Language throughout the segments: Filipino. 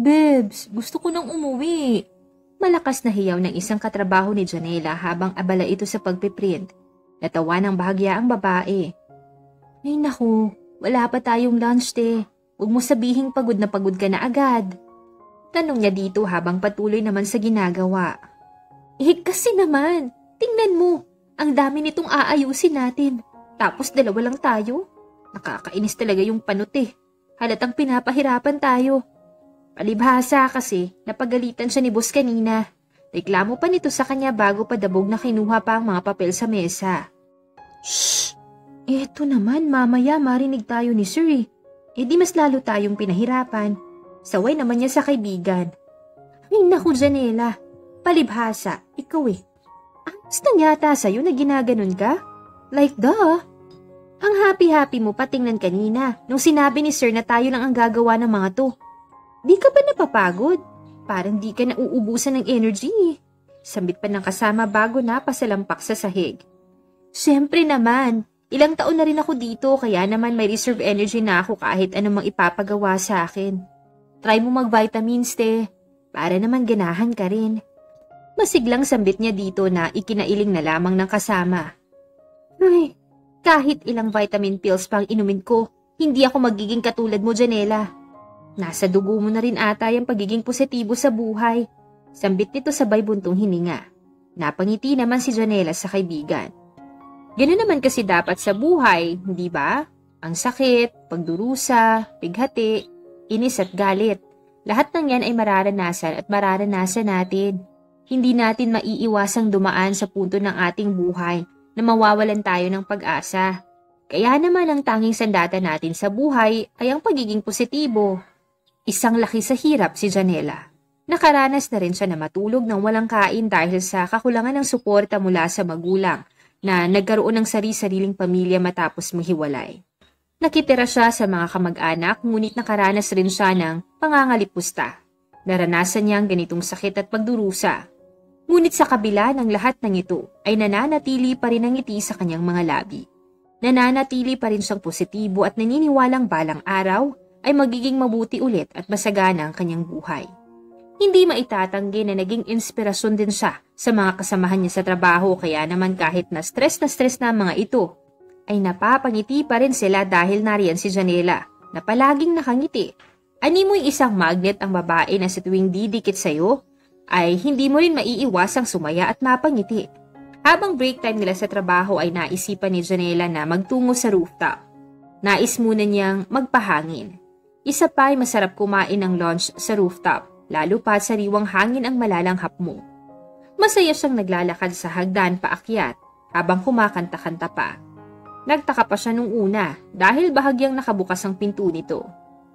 Bebs, gusto ko nang umuwi. Malakas na hiyaw ng isang katrabaho ni Janela habang abala ito sa pagpiprint. Natawa ng bahagya ang babae. Ay naku, wala pa tayong lunch Huwag mo sabihing pagod na pagod ka na agad. Tanong niya dito habang patuloy naman sa ginagawa. Kasi naman, tingnan mo, ang dami nitong aayusin natin. Tapos dalawa lang tayo. Nakakainis talaga yung panot Halatang pinapahirapan tayo. Palibhasa kasi, napagalitan siya ni boss kanina. Reklamo pa nito sa kanya bago padabog na kinuha pa ang mga papel sa mesa. Shhh! Eto naman, mamaya marinig tayo ni Sir di mas lalo tayong pinahirapan. Saway naman niya sa kaibigan. Ay naku, Janela. Palibhasa, ikaw Ayos na yata sa'yo na ginaganon ka? Like Ang happy-happy mo patingnan kanina nung sinabi ni Sir na tayo lang ang gagawa ng mga to. Di ka ba napapagod? Parang di ka nauubusan ng energy Sambit pa ng kasama bago na pasalampak sa sahig. Siyempre naman, ilang taon na rin ako dito kaya naman may reserve energy na ako kahit anumang ipapagawa sa akin. Try mo mag-vitamins para naman ganahan ka rin. Masiglang sambit niya dito na ikinailing na lamang ng kasama. Ay, kahit ilang vitamin pills pang inumin ko, hindi ako magiging katulad mo, Janela. Nasa dugo mo na rin ata yung pagiging positibo sa buhay. Sambit nito sabay buntong hininga. Napangiti naman si Janela sa kaibigan. Ganoon naman kasi dapat sa buhay, hindi ba? Ang sakit, pagdurusa, pighati, inis at galit. Lahat ng yan ay mararanasan at mararanasan natin. Hindi natin maiiwasang dumaan sa punto ng ating buhay na mawawalan tayo ng pag-asa. Kaya naman ang tanging sandata natin sa buhay ay ang pagiging positibo. Isang laki sa hirap si Janela. Nakaranas na rin siya na matulog ng walang kain dahil sa kakulangan ng suporta mula sa magulang na nagkaroon ng sari-sariling pamilya matapos maghiwalay. Nakitira siya sa mga kamag-anak ngunit nakaranas rin siya ng pangangalipusta. Naranasan niya ang ganitong sakit at pagdurusa. Ngunit sa kabila ng lahat ng ito ay nananatili pa rin ang ngiti sa kanyang mga labi. Nananatili pa rin siyang positibo at naniniwalang balang araw ay magiging mabuti ulit at masagana ang kanyang buhay. Hindi maitatanggi na naging inspirasyon din siya sa mga kasamahan niya sa trabaho kaya naman kahit na stress na ang mga ito, ay napapangiti pa rin sila dahil nariyan si Janela na palaging nakangiti. Animoy isang magnet ang babae na sa tuwing didikit sa'yo, ay hindi mo rin maiiwasang sumaya at mapangiti. Habang break time nila sa trabaho ay naisipan ni Janela na magtungo sa rooftop. Nais muna niyang magpahangin. Isa pa ay masarap kumain ng lunch sa rooftop, lalo pa sariwang hangin ang malalanghap mo. Masaya siyang naglalakad sa hagdan paakyat habang kumakanta-kanta pa. Nagtaka pa siya nung una dahil bahagyang nakabukas ang pinto nito.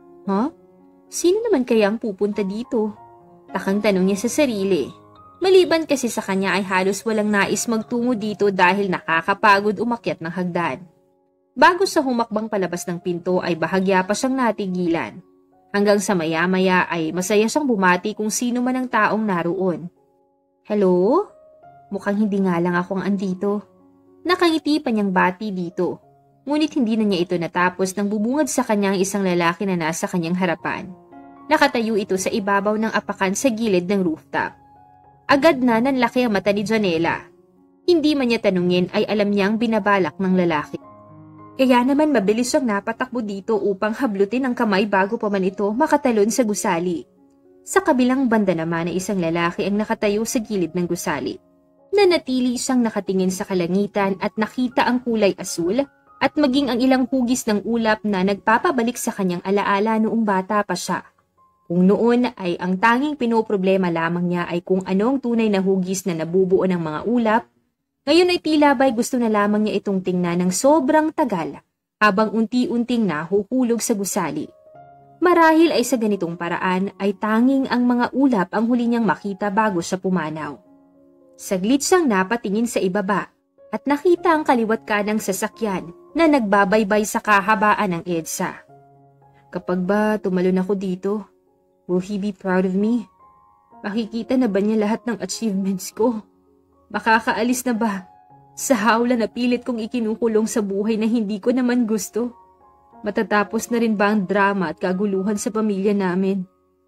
Sino naman kaya ang pupunta dito? Takang tanong niya sa sarili. Maliban kasi sa kanya ay halos walang nais magtungo dito dahil nakakapagod umakyat ng hagdan. Bago sa humakbang palabas ng pinto ay bahagya pa siyang natigilan. Hanggang sa maya-maya ay masaya siyang bumati kung sino man ang taong naroon. Hello? Mukhang hindi nga lang ako ang andito. Nakangiti pa niyang bati dito. Ngunit hindi na niya ito natapos nang bubungad sa kanyang isang lalaki na nasa kanyang harapan. Nakatayo ito sa ibabaw ng apakan sa gilid ng rooftop. Agad na nanlaki ang mata ni Janela. Hindi man niya tanungin ay alam niyang binabalak ng lalaki. Kaya naman mabilis siyang napatakbo dito upang hablutin ang kamay bago pa man ito makatalon sa gusali. Sa kabilang banda naman ay isang lalaki ang nakatayo sa gilid ng gusali. Nanatili siyang nakatingin sa kalangitan at nakita ang kulay asul at maging ang ilang hugis ng ulap na nagpapabalik sa kanyang alaala noong bata pa siya. Kung noon ay ang tanging pinoproblema lamang niya ay kung anong tunay na hugis na nabubuo ng mga ulap, ngayon ay tila ba'y gusto na lamang niya itong tingnan ng sobrang tagal habang unti-unting nahuhulog sa gusali. Marahil ay sa ganitong paraan ay tanging ang mga ulap ang huli niyang makita bago siya pumanaw. Saglit siyang napatingin sa ibaba at nakita ang kaliwat kanang sasakyan na nagbabaybay sa kahabaan ng EDSA. Kapag ba tumalon ako dito, will he be proud of me? Makikita na ba niya lahat ng achievements ko? Makakaalis na ba sa hawla na pilit kong ikinukulong sa buhay na hindi ko naman gusto? Matatapos na rin ba ang drama at kaguluhan sa pamilya namin?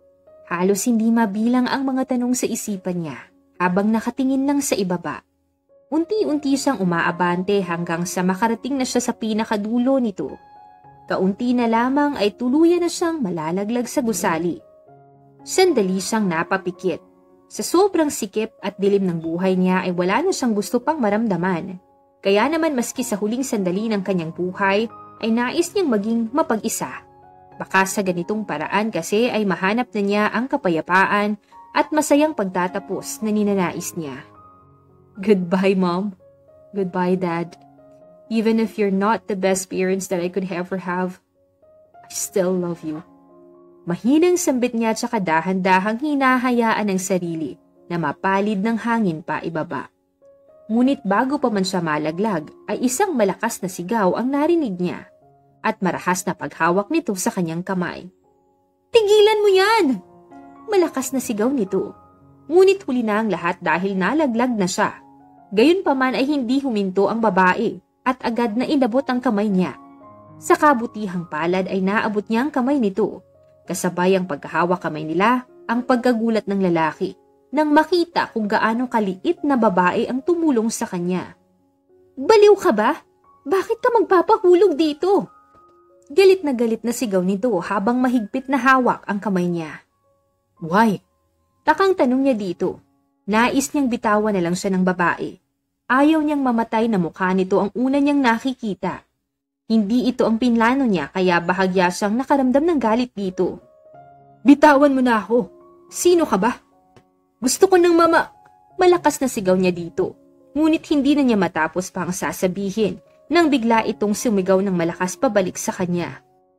Halos hindi mabilang ang mga tanong sa isipan niya habang nakatingin lang sa ibaba. Unti-unti siyang umaabante hanggang sa makarating na siya sa pinakadulo nito. Kaunti na lamang ay tuluyan na siyang malalaglag sa gusali. Sandali siyang napapikit. Sa sobrang sikip at dilim ng buhay niya ay wala na siyang gusto pang maramdaman. Kaya naman maski sa huling sandali ng kanyang buhay ay nais niyang maging mapag-isa. Baka sa ganitong paraan kasi ay mahanap na niya ang kapayapaan at masayang pagtatapos na ninanais niya. Goodbye, Mom. Goodbye, Dad. Even if you're not the best parents that I could ever have, I still love you. Mahinang sambit niya tsaka dahan-dahang hinahayaan ang sarili na mapalid ng hangin pa ibaba. Ngunit bago pa man siya malaglag ay isang malakas na sigaw ang narinig niya at marahas na paghawak nito sa kanyang kamay. Tigilan mo yan! Malakas na sigaw nito. Ngunit huli na ang lahat dahil nalaglag na siya. Gayunpaman ay hindi huminto ang babae at agad na inabot ang kamay niya. Sa kabutihang palad ay naabot niya ang kamay nito. Kasabay ang pagkahawak kamay nila, ang pagkagulat ng lalaki nang makita kung gaano kaliit na babae ang tumulong sa kanya. Baliw ka ba? Bakit ka magpapahulog dito? Galit na sigaw nito habang mahigpit na hawak ang kamay niya. Why? Takang tanong niya dito. Nais niyang bitawan na lang siya ng babae. Ayaw niyang mamatay na mukha nito ang una niyang nakikita. Hindi ito ang pinlano niya kaya bahagya siyang nakaramdam ng galit dito. Bitawan mo na ako. Sino ka ba? Gusto ko ng Malakas na sigaw niya dito. Ngunit hindi na niya matapos pa ang sasabihin nang bigla itong sumigaw ng malakas pabalik sa kanya.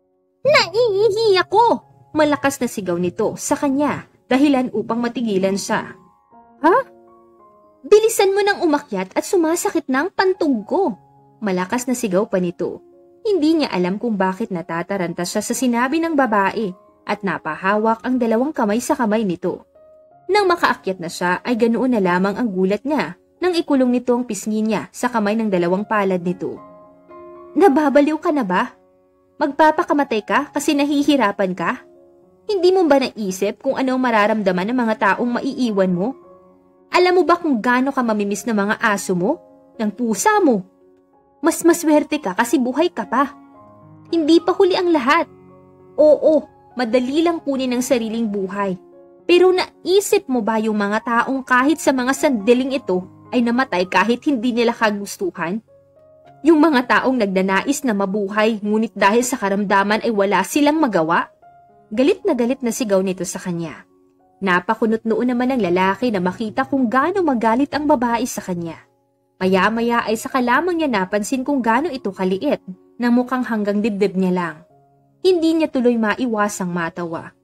Naiihi ako! Malakas na sigaw nito sa kanya dahilan upang matigilan siya. Ha? Bilisan mo nang umakyat at sumasakit na ang pantog ko. Malakas na sigaw pa nito. Hindi niya alam kung bakit natataranta siya sa sinabi ng babae at napahawak ang dalawang kamay sa kamay nito. Nang makaakyat na siya ay ganoon na lamang ang gulat niya nang ikulong nito ang pisngi niya sa kamay ng dalawang palad nito. Nababaliw ka na ba? Magpapakamatay ka kasi nahihirapan ka? Hindi mo ba naisip kung ano mararamdaman ng mga taong maiiwan mo? Alam mo ba kung gaano ka mamimiss ng mga aso mo? Ng pusa mo? Mas maswerte ka kasi buhay ka pa. Hindi pa huli ang lahat. Oo, madali lang kunin ang sariling buhay. Pero naisip mo ba yung mga taong kahit sa mga sandaling ito ay namatay kahit hindi nila kagustuhan? Yung mga taong nagnanais na mabuhay ngunit dahil sa karamdaman ay wala silang magawa? Galit na sigaw nito sa kanya. Napakunot noon naman ang lalaki na makita kung gaano magalit ang babae sa kanya. Maya-maya ay saka lamang niya napansin kung gaano ito kaliit na mukhang hanggang dibdib niya lang. Hindi niya tuloy maiwasang matawa.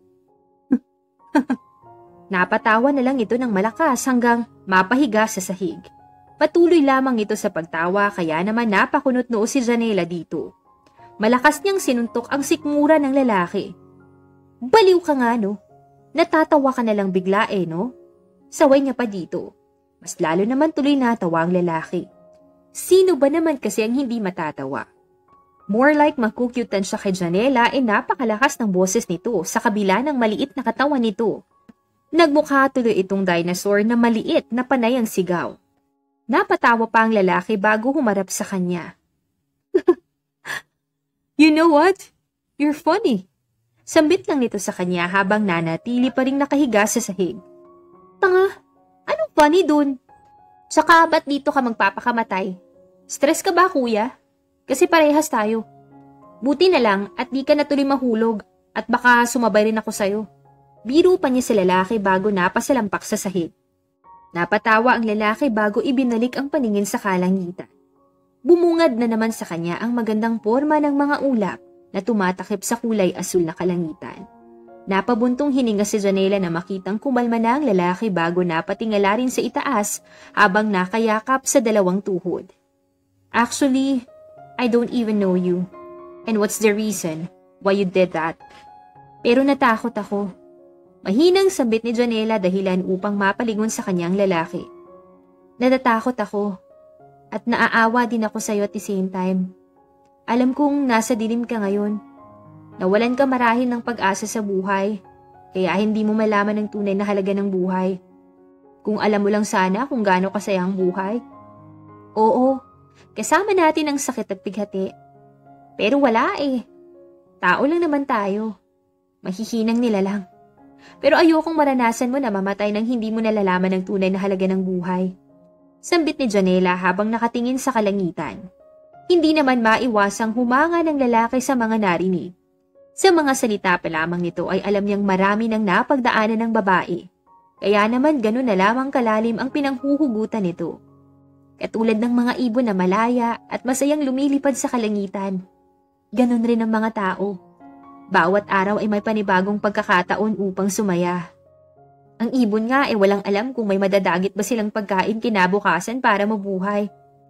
Napatawa na lang ito ng malakas hanggang mapahiga sa sahig. Patuloy lamang ito sa pagtawa kaya naman napakunot noo si JENELYN dito. Malakas niyang sinuntok ang sikmura ng lalaki. Baliw ka nga no? Natatawa ka na lang bigla no? Saway niya pa dito. Mas lalo naman tuloy natawa ang lalaki. Sino ba naman kasi ang hindi matatawa? More like makukyutan siya kay JENELYN napakalakas ng boses nito sa kabila ng maliit na katawan nito. Nagmukha tuloy itong dinosaur na maliit na panay ang sigaw. Napatawa pa ang lalaki bago humarap sa kanya. You know what? You're funny. Sambit lang nito sa kanya habang nanatili pa ring nakahiga sa sahig. Tanga, anong funny dun? Tsaka ba't dito ka magpapakamatay? Stress ka ba kuya? Kasi parehas tayo. Buti na lang at di ka na tuloy mahulog at baka sumabay rin ako sa'yo. Biro pa niya sa lalaki bago napasalampak sa sahig. Napatawa ang lalaki bago ibinalik ang paningin sa kalangitan. Bumungad na naman sa kanya ang magandang forma ng mga ulap na tumatakip sa kulay asul na kalangitan. Napabuntong hininga si JENELYN na makitang kumalma na ang lalaki bago napatingala rin sa itaas habang nakayakap sa dalawang tuhod. Actually, I don't even know you. And what's the reason why you did that? Pero natakot ako. Mahinang sambit ni JENELYN dahilan upang mapalingon sa kanyang lalaki. Natatakot ako at naaawa din ako sa iyo at the same time. Alam kong nasa dilim ka ngayon. Nawalan ka marahil ng pag-asa sa buhay Kaya hindi mo malaman ang tunay na halaga ng buhay. Kung alam mo lang sana kung gaano kasaya ang buhay. Oo, kasama natin ang sakit at bighati. Pero wala eh. Tao lang naman tayo. Mahihinang nila lang. Pero ayokong maranasan mo na mamatay nang hindi mo nalalaman ang tunay na halaga ng buhay. Sambit ni Janela habang nakatingin sa kalangitan. Hindi naman maiwasang humanga ng lalaki sa mga narinig. Sa mga salita pa lamang nito ay alam niyang marami nang napagdaanan ng babae. Kaya naman ganun na lamang kalalim ang pinanghuhugutan nito. Katulad ng mga ibon na malaya at masayang lumilipad sa kalangitan. Ganun rin ang mga tao. Bawat araw ay may panibagong pagkakataon upang sumaya. Ang ibon nga ay walang alam kung may madadagit ba silang pagkain kinabukasan para mabuhay.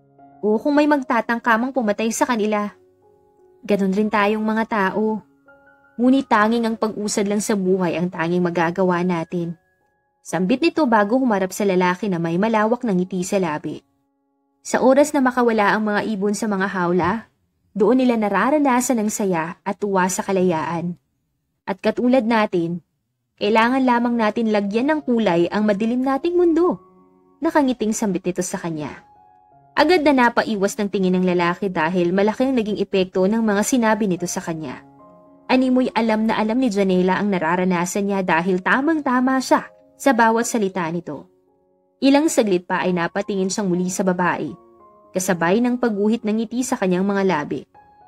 O kung may magtatangkamang pumatay sa kanila. Ganun rin tayong mga tao. Ngunit tanging ang pag-usad lang sa buhay ang tanging magagawa natin. Sambit nito bago humarap sa lalaki na may malawak na ngiti sa labi. Sa oras na makawala ang mga ibon sa mga hawla, doon nila nararanasan ang saya at tuwa sa kalayaan. At katulad natin, kailangan lamang natin lagyan ng kulay ang madilim nating mundo. Nakangiting sambit nito sa kanya. Agad na napaiwas ng tingin ng lalaki dahil malaki ang naging epekto ng mga sinabi nito sa kanya. Animoy alam na alam ni Janela ang nararanasan niya dahil tamang-tama siya sa bawat salita nito. Ilang saglit pa ay napatingin siyang muli sa babae, kasabay ng pagguhit ng ngiti sa kanyang mga labi.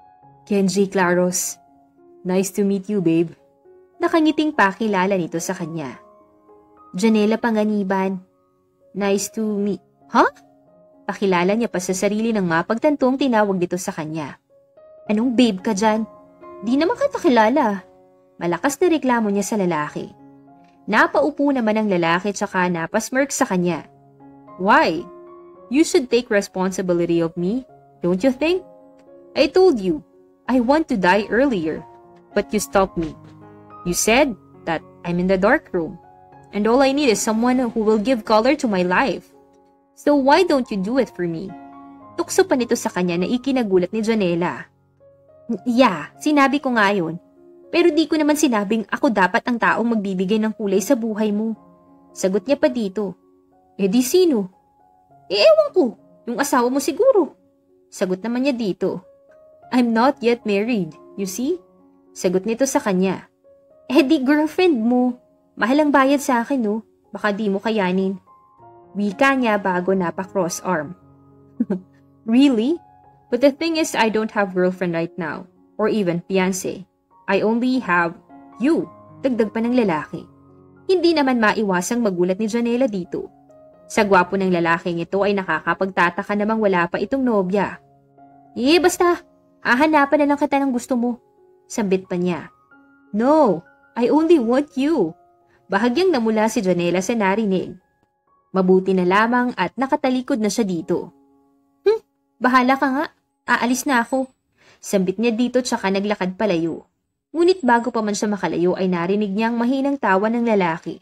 Kenji Claros, nice to meet you, babe. Nakangiting pakilala nito sa kanya. Janela Panganiban, nice to meet... Huh? Pakilala niya pa sa sarili ng mapagtantong tinawag dito sa kanya. Anong babe ka dyan? Di naman kita kilala. Malakas na reklamo niya sa lalaki. Napaupo naman ang lalaki tsaka napasmirk sa kanya. Why? You should take responsibility of me, don't you think? I told you, I want to die earlier, but you stopped me. You said that I'm in the dark room, and all I need is someone who will give color to my life. So why don't you do it for me? Tukso pa nito sa kanya na ikinagulat ni Janela. Yeah, sinabi ko nga yun. Pero di ko naman sinabing ako dapat ang taong magbibigay ng kulay sa buhay mo. Sagot niya pa dito. Eh di sino? Ewan ko, yung asawa mo siguro. Sagot naman niya dito. I'm not yet married, you see? Sagot nito sa kanya. Eh di girlfriend mo. Mahal ang bayad sa akin no, baka di mo kayanin. Wika niya bago napakross arm. Really? But the thing is I don't have girlfriend right now, or even fiancé. I only have you, dagdag pa ng lalaki. Hindi naman maiwasang magulat ni Janela dito. Sa gwapo ng lalaking ito ay nakakapagtataka namang wala pa itong nobya. Basta, hahanapan na lang kita ng gusto mo. Sambit pa niya. No, I only want you. Bahagyang namula si Janela sa narinig. Mabuti na lamang at nakatalikod na siya dito. Bahala ka nga, aalis na ako. Sambit niya dito tsaka naglakad palayo. Ngunit bago pa man siya makalayo ay narinig niyang mahinang tawa ng lalaki.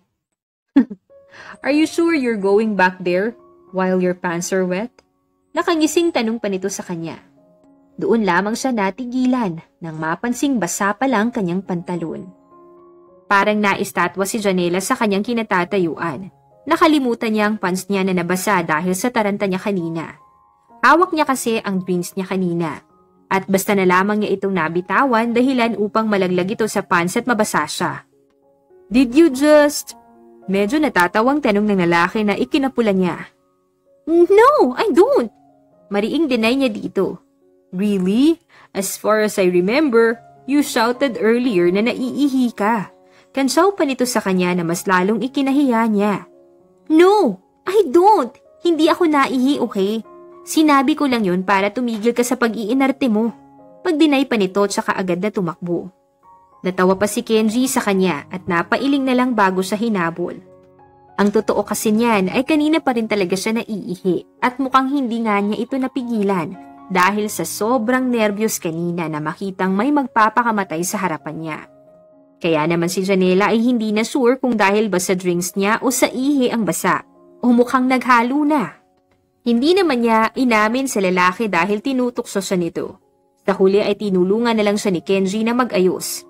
Are you sure you're going back there while your pants are wet? Nakangising tanong pa nito sa kanya. Doon lamang siya natigilan nang mapansing basa pa lang kanyang pantalon. Parang naistatwa si Janela sa kanyang kinatatayuan. Nakalimutan niya ang pants niya na nabasa dahil sa taranta niya kanina. Hawak niya kasi ang jeans niya kanina. At basta na lamang niya itong nabitawan dahilan upang malaglag ito sa pants at mabasa siya. Did you just... Medyo natatawang tanong ng lalaki na ikinapula niya. No, I don't. Mariing deny niya dito. Really? As far as I remember, you shouted earlier na naiihi ka. Kansaw pa nito sa kanya na mas lalong ikinahiya niya. No, I don't. Hindi ako naihi, okay? Sinabi ko lang yun para tumigil ka sa pag-iinarte mo. Pag-deny pa nito tsaka agad na tumakbo. Natawa pa si Kenji sa kanya at napailing na lang bago siya hinabol. Ang totoo kasi niyan ay kanina pa rin talaga siya naiihi at mukhang hindi nga niya ito napigilan dahil sa sobrang nervyos kanina na makitang may magpapakamatay sa harapan niya. Kaya naman si Janela ay hindi na sure kung dahil ba sa drinks niya o sa ihi ang basa o mukhang naghalo na. Hindi naman niya inamin sa lalaki dahil tinutukso siya nito. Sa huli ay tinulungan na lang siya ni Kenji na mag-ayos.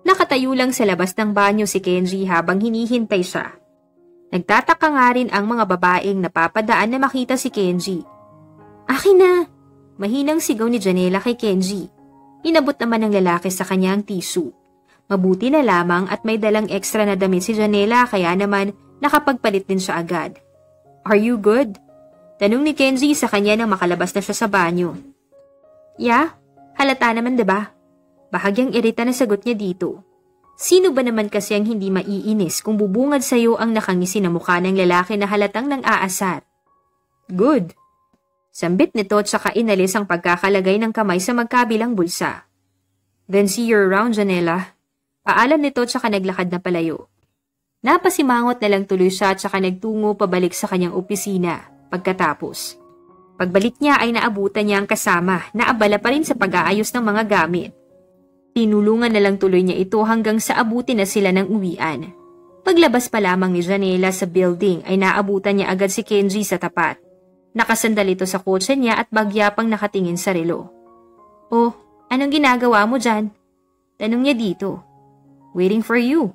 Nakatayo lang sa labas ng banyo si Kenji habang hinihintay siya. Nagtataka nga rin ang mga babaeng napapadaan na makita si Kenji. "Akin na!" Mahinang sigaw ni Janela kay Kenji. Inabot naman ng lalaki sa kanya ang tissue. Mabuti na lamang at may dalang extra na damit si Janela kaya naman nakapagpalit din siya agad. "Are you good?" Tanong ni Kenji sa kanya nang makalabas na siya sa banyo. "Yeah, halata naman 'di ba?" Bahagyang irita na sagot niya dito. Sino ba naman kasi ang hindi maiinis kung bubungad sa'yo ang nakangisi na mukha ng lalaki na halatang nang aasar? "Good." Sambit nito tsaka inalis ang pagkakalagay ng kamay sa magkabilang bulsa. "Then see you around, Janela." Paalam nito tsaka naglakad na palayo. Napasimangot na lang tuloy siya tsaka nagtungo pabalik sa kanyang opisina. Pagkatapos, pagbalik niya ay naabutan niya ang kasama na abala pa rin sa pag-aayos ng mga gamit. Tinulungan na lang tuloy niya ito hanggang sa abutin na sila ng uwian. Paglabas pa lamang ni Janela sa building ay naabutan niya agad si Kenji sa tapat. Nakasandal ito sa kotse niya at bagya pang nakatingin sa relo. "Oh, anong ginagawa mo dyan?" Tanong niya dito. "Waiting for you."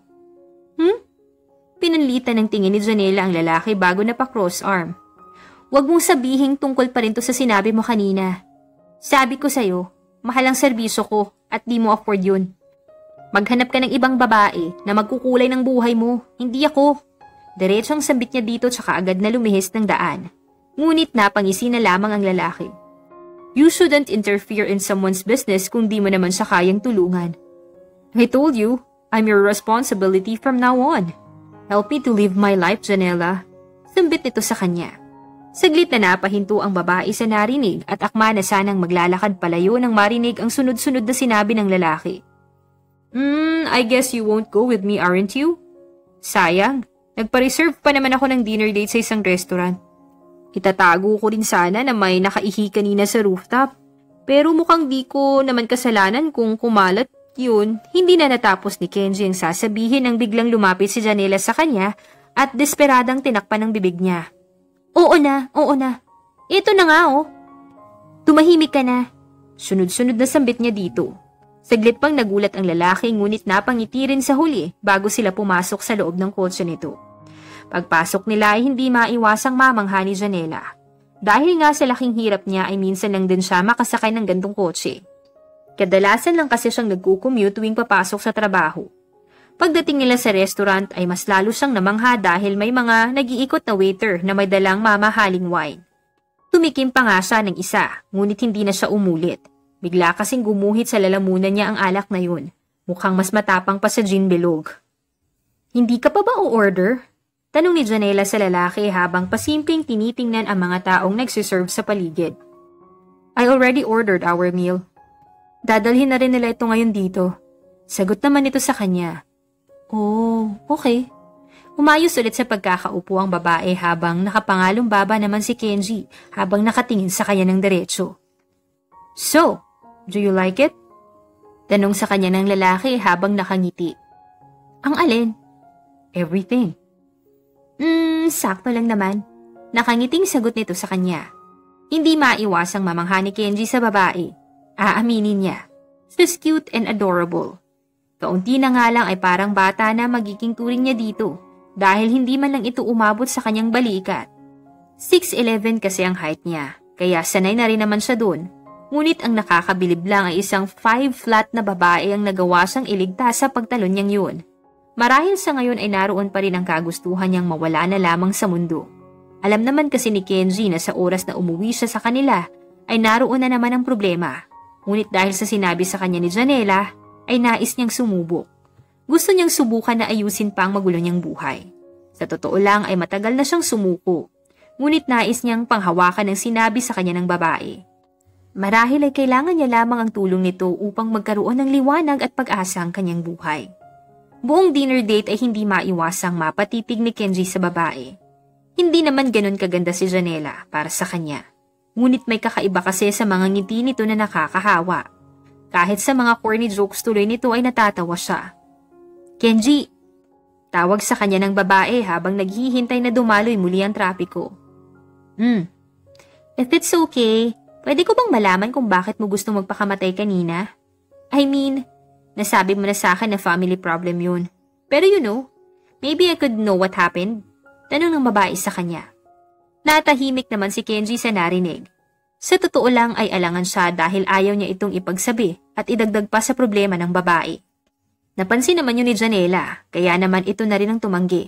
Pinanlitan ng tingin ni Janela ang lalaki bago na pa-cross arm. "Huwag mong sabihing tungkol pa rin to sa sinabi mo kanina. Sabi ko sa'yo, mahal ang serbisyo ko at di mo afford yun. Maghanap ka ng ibang babae na magkukulay ng buhay mo, hindi ako." Diretsong sambit niya dito tsaka agad na lumihis ng daan. Ngunit napangisi na lamang ang lalaki. "You shouldn't interfere in someone's business kung di mo naman siya kayang tulungan. I told you, I'm your responsibility from now on. Help me to live my life, Janela." Sambit nito sa kanya. Saglit na napahinto ang babae sa narinig at akma na sanang maglalakad palayo nang marinig ang sunod-sunod na sinabi ng lalaki. I guess you won't go with me, aren't you? Sayang, nagpa-reserve pa naman ako ng dinner date sa isang restaurant. Itatago ko rin sana na may nakaihi kanina sa rooftop. Pero mukhang di ko naman kasalanan kung kumalat yun. Hindi na natapos ni Kenji ang sasabihin nang biglang lumapit si Janela sa kanya at desperadang tinakpan ng bibig niya. Oo na. Ito na nga oh. Tumahimik ka na. Sunod-sunod na sambit niya dito. Saglit pang nagulat ang lalaki ngunit napangiti rin sa huli bago sila pumasok sa loob ng kotse nito. Pagpasok nila ay hindi maiwasang mamangha ni Janela. Dahil nga sa laking hirap niya ay minsan lang din siya makasakay ng gantong kotse. Kadalasan lang kasi siyang nagkukommute tuwing papasok sa trabaho. Pagdating nila sa restaurant ay mas lalo siyang namangha dahil may mga nag-iikot na waiter na may dalang mamahaling wine. Tumikim pa nga siya ng isa, ngunit hindi na siya umulit. Bigla kasing gumuhit sa lalamunan niya ang alak na yun. Mukhang mas matapang pa sa gin bilog. Hindi ka pa ba o-order? Tanong ni Janela sa lalaki habang pasimpleng tinitingnan ang mga taong nagsiserve sa paligid. I already ordered our meal. Dadalhin na rin nila ito ngayon dito. Sagot naman ito sa kanya. Oh, okay. Umayos ulit sa pagkakaupo ang babae habang nakapangalong baba naman si Kenji habang nakatingin sa kanya ng diretsyo. So, do you like it? Tanong sa kanya ng lalaki habang nakangiti. Ang alin? Everything. Sakto lang naman. Nakangiting sagot nito sa kanya. Hindi maiwasang mamangha ni Kenji sa babae. Aaminin niya. She's cute and adorable. Kaunti na nga lang ay parang bata na magiging turing niya dito dahil hindi man lang ito umabot sa kanyang balikat. 6'11" kasi ang height niya, kaya sanay na rin naman siya doon. Ngunit ang nakakabilib lang ay isang 5 flat na babae ang nagawa siyang iligtas sa pagtalon niyang yun. Marahil sa ngayon ay naroon pa rin ang kagustuhan niyang mawala na lamang sa mundo. Alam naman kasi ni Kenji na sa oras na umuwi siya sa kanila ay naroon na naman ang problema. Ngunit dahil sa sinabi sa kanya ni Janela, ay nais niyang sumubok. Gusto niyang subukan na ayusin pa ang magulo niyang buhay. Sa totoo lang ay matagal na siyang sumuko. Ngunit nais niyang panghawakan ang sinabi sa kanya ng babae. Marahil ay kailangan niya lamang ang tulong nito upang magkaroon ng liwanag at pag-asa ang kanyang buhay. Buong dinner date ay hindi maiwasang mapatitig ni Kenji sa babae. Hindi naman ganun kaganda si Janela para sa kanya. Ngunit may kakaiba kasi sa mga ngiti nito na nakakahawa. Kahit sa mga corny jokes tuloy nito ay natatawa siya. Kenji! Tawag sa kanya ng babae habang naghihintay na dumaloy muli ang trapiko. If it's okay, pwede ko bang malaman kung bakit mo gustong magpakamatay kanina? I mean, Nasabi mo na sa akin na family problem yun. Pero maybe I could know what happened. Tanong ng babae sa kanya. Natahimik naman si Kenji sa narinig. Sa totoo lang ay alangan siya dahil ayaw niya itong ipagsabi at idagdag pa sa problema ng babae. Napansin naman yun ni Janela, kaya naman ito na rin ang tumanggi.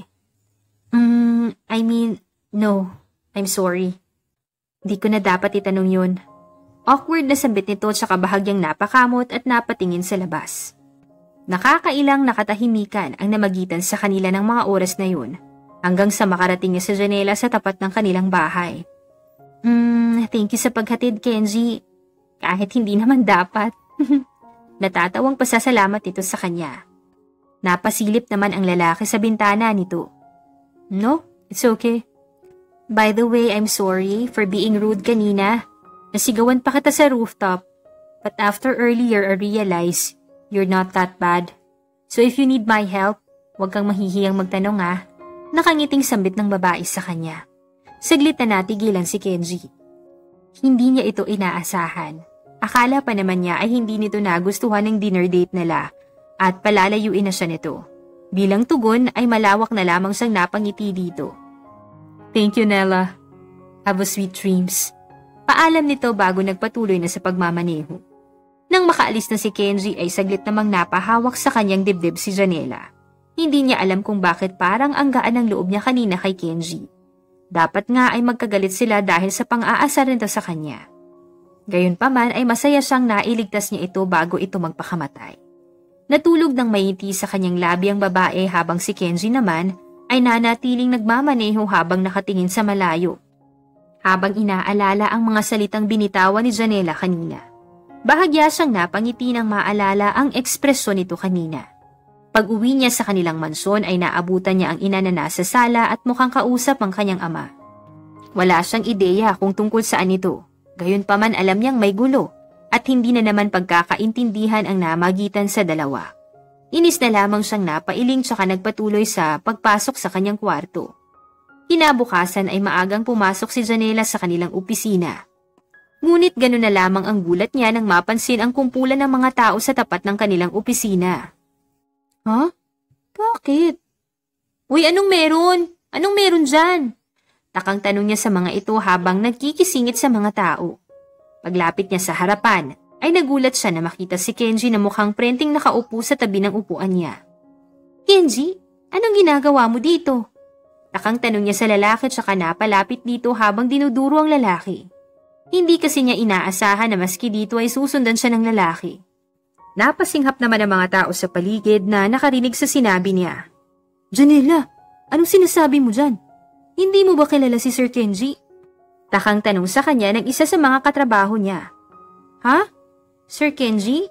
No, I'm sorry. Di ko na dapat itanong yun. Awkward na sambit nito tsaka bahagyang napakamot at napatingin sa labas. Nakakailang nakatahimikan ang namagitan sa kanila ng mga oras na yun, hanggang sa makarating niya sa Janela sa tapat ng kanilang bahay. Thank you sa paghatid, Kenji. Kahit hindi naman dapat. Natatawang pasasalamat ito sa kanya. Napasilip naman ang lalaki sa bintana nito. No, it's okay. By the way, I'm sorry for being rude kanina. Nasigawan pa kita sa rooftop. But after earlier I realized you're not that bad. So if you need my help, huwag kang mahihiyang magtanong ah. Nakangiting sambit ng babae sa kanya. Saglit na natigilan si Kenji. Hindi niya ito inaasahan. Akala pa naman niya ay hindi nito nagustuhan ng dinner date nila at palalayuin na siya nito. Bilang tugon ay malawak na lamang siyang napangiti dito. Thank you, Nella. Have a sweet dreams. Paalam nito bago nagpatuloy na sa pagmamaneho. Nang makaalis na si Kenji ay saglit namang napahawak sa kanyang dibdib si Janela. Hindi niya alam kung bakit parang ang gaan ng loob niya kanina kay Kenji. Dapat nga ay magkagalit sila dahil sa pang-aasar nito sa kanya. Gayunpaman ay masaya siyang nailigtas niya ito bago ito magpakamatay. Natulog ng maiti sa kanyang labi ang babae habang si Kenji naman ay nanatiling nagmamaneho habang nakatingin sa malayo. Habang inaalala ang mga salitang binitawan ni Janela kanina. Bahagya siyang napangiti nang maalala ang ekspresyon nito kanina. Pag-uwi niya sa kanilang mansyon ay naabutan niya ang ina na nasa sala at mukhang kausap ang kanyang ama. Wala siyang ideya kung tungkol saan ito. Gayunpaman alam niyang may gulo at hindi na naman pagkakaintindihan ang namagitan sa dalawa. Inis na lamang siyang napailing tsaka nagpatuloy sa pagpasok sa kanyang kwarto. Kinabukasan ay maagang pumasok si Janela sa kanilang opisina. Ngunit gano'n na lamang ang gulat niya nang mapansin ang kumpulan ng mga tao sa tapat ng kanilang opisina. Huh? Bakit? Uy, anong meron? Anong meron dyan? Takang tanong niya sa mga ito habang nagkikisingit sa mga tao. Paglapit niya sa harapan, ay nagulat siya na makita si Kenji na mukhang prenting nakaupo sa tabi ng upuan niya. Kenji, anong ginagawa mo dito? Takang tanong niya sa lalaki tsaka napalapit dito habang dinuduro ang lalaki. Hindi kasi niya inaasahan na maski dito ay susundan siya ng lalaki. Napasinghap naman ang mga tao sa paligid na nakarinig sa sinabi niya. Janela, anong sinasabi mo dyan? Hindi mo ba kilala si Sir Kenji? Takang tanong sa kanya ng isa sa mga katrabaho niya. Ha? Sir Kenji?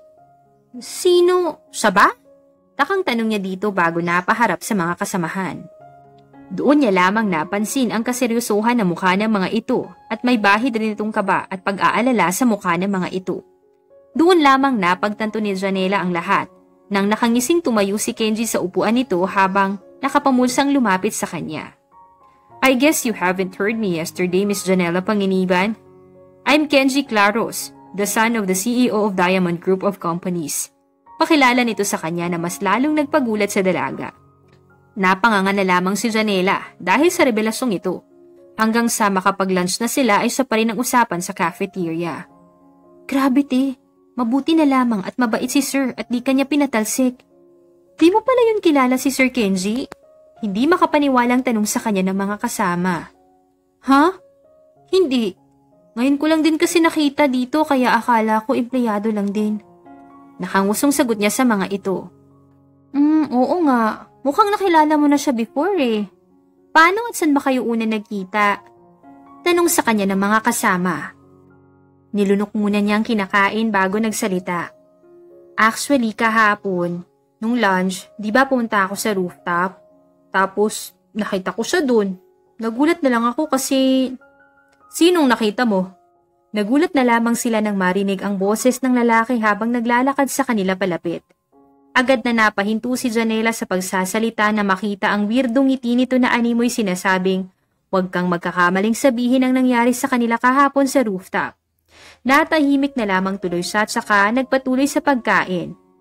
Sino? Siya ba? Takang tanong niya dito bago napaharap sa mga kasamahan. Doon niya lamang napansin ang kaseryosohan ng mukha ng mga ito at may bahid rin itong kaba at pag-aalala sa mukha ng mga ito. Doon lamang napagtanto ni Janela ang lahat nang nakangising tumayo si Kenji sa upuan nito habang nakapamulsang lumapit sa kanya. I guess you haven't heard me yesterday, Miss Janela Panginiban. I'm Kenji Claros, the son of the CEO of Diamond Group of Companies. Pakilala nito sa kanya na mas lalong nagpagulat sa dalaga. Napanganga na lamang si Janela dahil sa revelasyong ito. Hanggang sa makapag-lunch na sila ay siya pa rin ang usapan sa cafeteria. Grabe te, mabuti na lamang at mabait si Sir at di kanya pinatalsik. Di mo pala yun kilala si Sir Kenji? Hindi makapaniwalang tanong sa kanya ng mga kasama. Ha? Hindi. Ngayon ko lang din kasi nakita dito kaya akala ko empleyado lang din. Nakangusong sagot niya sa mga ito. Oo nga. Mukhang nakilala mo na siya before eh. Paano at saan ba kayo una nagkita? Tanong sa kanya ng mga kasama. Nilunok muna niya ang kinakain bago nagsalita. Actually kahapon, nung lunch, di ba pumunta ako sa rooftop? Tapos nakita ko siya dun. Nagulat na lang ako kasi... Sinong nakita mo? Nagulat na lamang sila nang marinig ang boses ng lalaki habang naglalakad sa kanila palapit. Agad na napahinto si Janela sa pagsasalita na makita ang weirdong ngiti nito na animoy sinasabing, huwag kang magkakamaling sabihin ang nangyari sa kanila kahapon sa rooftop. Natahimik na lamang tuloy siya at saka nagpatuloy sa pagkain.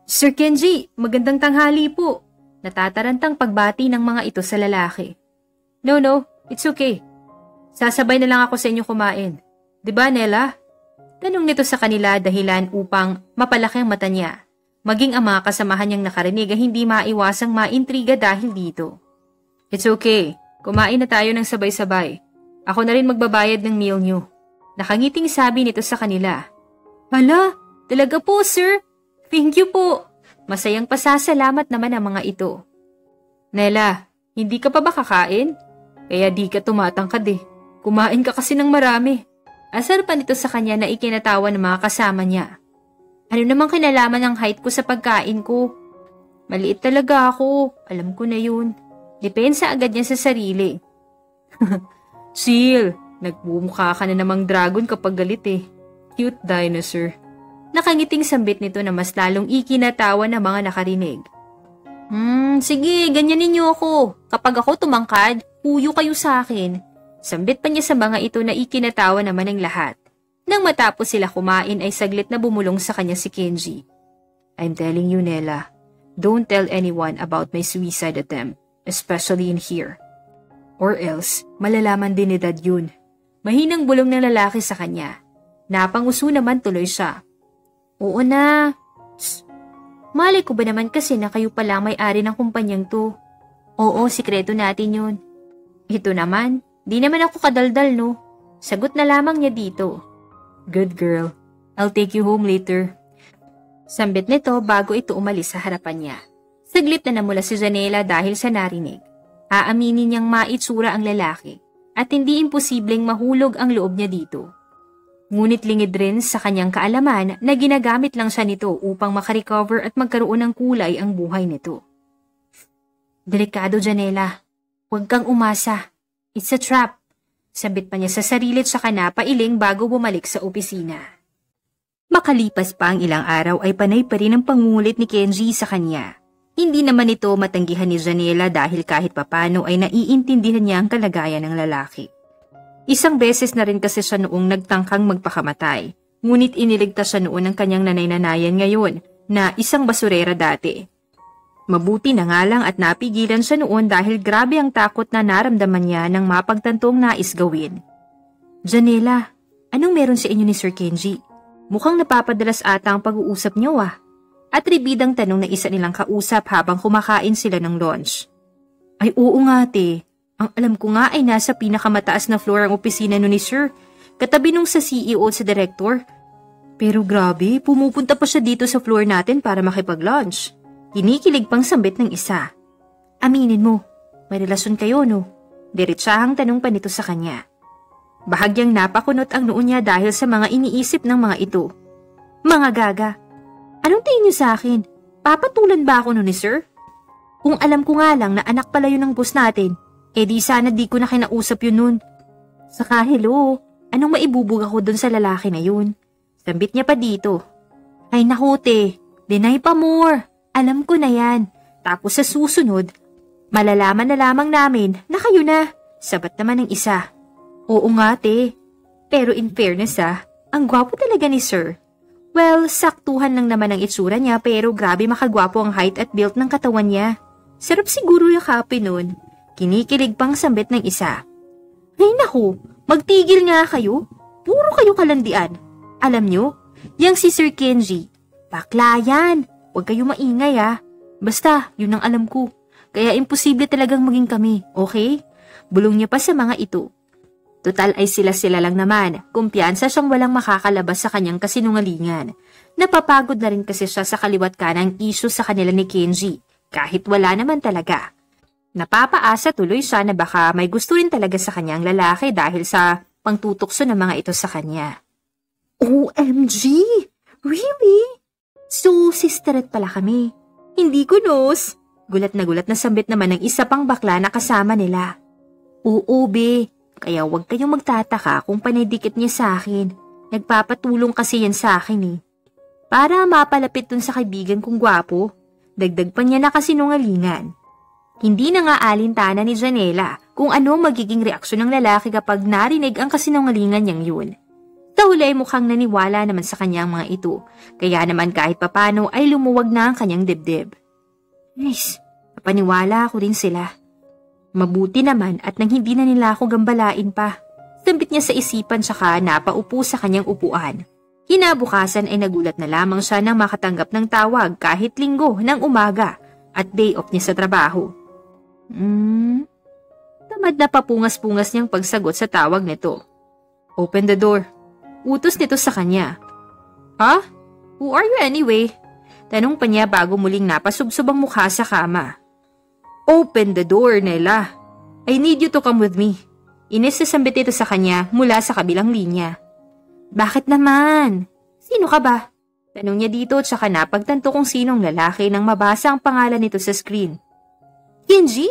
Sir Kenji, magandang tanghali po. Natatarantang pagbati ng mga ito sa lalaki. No, it's okay. Sasabay na lang ako sa inyo kumain. Diba, Nella? Tanong nito sa kanila dahilan upang mapalaki ang mata niya. Maging ang mga kasamahan niyang nakarinig ay hindi maiwasang maintriga dahil dito. It's okay. Kumain na tayo ng sabay-sabay. Ako na rin magbabayad ng meal niyo. Nakangiting sabi nito sa kanila. Hala, talaga po, sir. Thank you po. Masayang pasasalamat naman ang mga ito. Nella, hindi ka pa ba kakain? Kaya di ka tumatangkad eh. Kumain ka kasi ng marami. Asar pa nito sa kanya na ikinatawa ng mga kasama niya. Ano namang kinalaman ng height ko sa pagkain ko? Maliit talaga ako. Alam ko na yun. Depensa agad niya sa sarili. Chill, nagbumukha ka na namang dragon kapag galit eh. Cute dinosaur. Nakangiting sambit nito na mas lalong ikinatawa ng mga nakarinig. Sige, ganyan ninyo ako. Kapag ako tumangkad, puyo kayo sa akin. Sambit pa niya sa mga ito na ikinatawa naman ng lahat. Nang matapos sila kumain ay saglit na bumulong sa kanya si Kenji. I'm telling you, Nella, don't tell anyone about my suicide attempt, especially in here. Or else, malalaman din ni Dad yun. Mahinang bulong ng lalaki sa kanya. Napanguso naman tuloy siya. Oo na. Psst. Malay ko ba naman kasi na kayo pala may-ari ng kumpanyang to? Oo, sikreto natin yun. Ito naman, di naman ako kadaldal no. Sagot na lamang niya dito. Good girl. I'll take you home later. Sambit nito bago ito umalis sa harapan niya. Saglit na namula si Janela dahil sa narinig. Aaminin niyang maitsura ang lalaki at hindi imposibleng mahulog ang loob niya dito. Ngunit lingid rin sa kanyang kaalaman na ginagamit lang siya nito upang makarecover at magkaroon ng kulay ang buhay nito. Delikado, Janela. Huwag kang umasa. It's a trap. Sabit pa niya sa sarili at saka napailing bago bumalik sa opisina. Makalipas pa ang ilang araw ay panay pa rin ang pangungulit ni Kenji sa kanya. Hindi naman ito matanggihan ni Janela dahil kahit papano ay naiintindihan niya ang kalagayan ng lalaki. Isang beses na rin kasi siya noong nagtangkang magpakamatay, ngunit iniligtas siya noon ng kanyang nanay-nanayan ngayon na isang basurera dati. Mabuti na nga lang at napigilan siya noon dahil grabe ang takot na naramdaman niya nang mapagtantong nais gawin. Janela, anong meron sa inyo ni Sir Kenji? Mukhang napapadalas ata ang pag-uusap niyo ah. At ribidang tanong na isa nilang kausap habang kumakain sila ng lunch. Ay oo nga te. Ang alam ko nga ay nasa pinakamataas na floor ang opisina nun ni Sir, katabi nung sa CEO at sa director. Pero grabe, pumupunta pa siya dito sa floor natin para makipag-lunch. Kinikilig pang sambit ng isa. Aminin mo, may relasyon kayo no? Diretsahang tanong pa nito sa kanya. Bahagyang napakunot ang noo niya dahil sa mga iniisip ng mga ito. Mga gaga, anong tingin niyo sa akin? Papatulan ba ako nun ni Sir? Kung alam ko nga lang na anak pala yun ng boss natin, di sana di ko na kinausap yun nun. Saka hello, anong maibubog ako dun sa lalaki na yun? Sambit niya pa dito. Ay naku te, deny pa more. Alam ko na yan. Tapos sa susunod, malalaman na lamang namin na kayo na. Sabat naman ng isa. Oo nga te. Pero in fairness ang gwapo talaga ni Sir. Well, saktuhan lang naman ang itsura niya pero grabe makagwapo ang height at build ng katawan niya. Sarap siguro yakapin nun. Kinikilig pang sambit ng isa. Ay naku, magtigil nga kayo. Puro kayo kalandian. Alam nyo, yang si Sir Kenji, bakla yan. Huwag kayo maingay Basta, yun ang alam ko. Kaya imposible talagang maging kami, okay? Bulong niya pa sa mga ito. Total ay sila-sila lang naman. Kumpiyansa siyang walang makakalabas sa kanyang kasinungalingan. Napapagod na rin kasi siya sa kaliwat kanang issue sa kanila ni Kenji. Kahit wala naman talaga. Napapaasa tuloy siya na baka may gusto rin talaga sa kanyang lalaki dahil sa pangtutukso ng mga ito sa kanya. OMG! Really? So, sisterette pala kami. Hindi ko nos. Gulat na sambit naman ng isa pang bakla na kasama nila. Oo, be. Kaya huwag kayong magtataka kung panidikit niya sa akin. Nagpapatulong kasi yan sa akin Para mapalapit dun sa kaibigan kong gwapo. Dagdag pa niya na kasinungalingan. Hindi na nga alintana ni Janela kung ano magiging reaksyon ng lalaki kapag narinig ang kasinungalingan niyang yun. Dahil ay mukhang naniwala naman sa kanyang mga ito, kaya naman kahit papano ay lumuwag na ang kanyang dibdib. Nice, napaniwala ako rin sila. Mabuti naman at nang hindi na nila ako gambalain pa. Sambit niya sa isipan tsaka napaupo sa kanyang upuan. Kinabukasan ay nagulat na lamang siya nang makatanggap ng tawag kahit linggo ng umaga at day off niya sa trabaho. Tamad na papungas-pungas niyang pagsagot sa tawag nito. Open the door. Utos nito sa kanya. Ha? Who are you anyway? Tanong pa niya bago muling napasubsob ang mukha sa kama. Open the door, Nela. I need you to come with me. Inisasambit ito sa kanya mula sa kabilang linya. Bakit naman? Sino ka ba? Tanong niya dito tsaka napagtanto kung sinong lalaki nang mabasa ang pangalan nito sa screen. Kenji?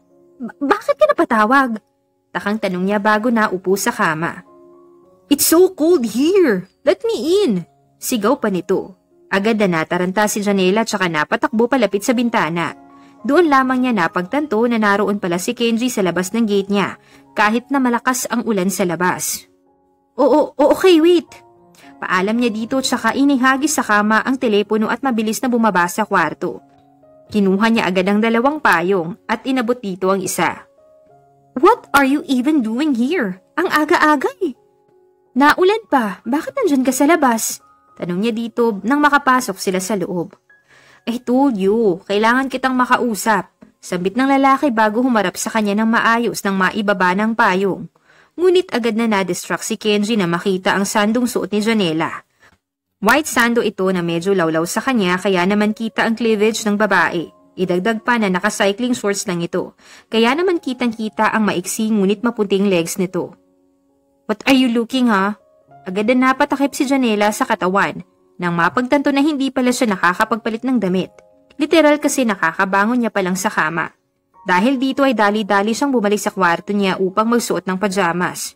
Bakit ka napatawag? Takang tanong niya bago naupo sa kama. It's so cold here. Let me in. Sigaw pa nito. Agad na nataranta si Janela tsaka napatakbo palapit sa bintana. Doon lamang niya napagtanto na naroon pala si Kenji sa labas ng gate niya kahit na malakas ang ulan sa labas. Okay, wait. Paalam niya dito tsaka inihagis sa kama ang telepono at mabilis na bumaba sa kwarto. Kinuha niya agad ang 2 payong at inabot dito ang isa. What are you even doing here? Ang aga-aga eh. Naulan pa, bakit nandyan ka sa labas? Tanong niya dito nang makapasok sila sa loob. I told you, kailangan kitang makausap. Sambit ng lalaki bago humarap sa kanya ng maayos nang maibaba ng payong. Ngunit agad na na-distract si Kenji na makita ang sandong suot ni Janela. White sando ito na medyo lawlaw sa kanya kaya naman kita ang cleavage ng babae. Idagdag pa na naka-cycling shorts lang ito, kaya naman kitang-kita ang maiksi ngunit maputing legs nito. What are you looking ha? Agad na napatakip si Janela sa katawan nang mapagtanto na hindi pala siya nakakapagpalit ng damit. Literal kasi nakakabangon niya pa lang sa kama. Dahil dito ay dali-dali siyang bumalik sa kwarto niya upang magsuot ng pajamas.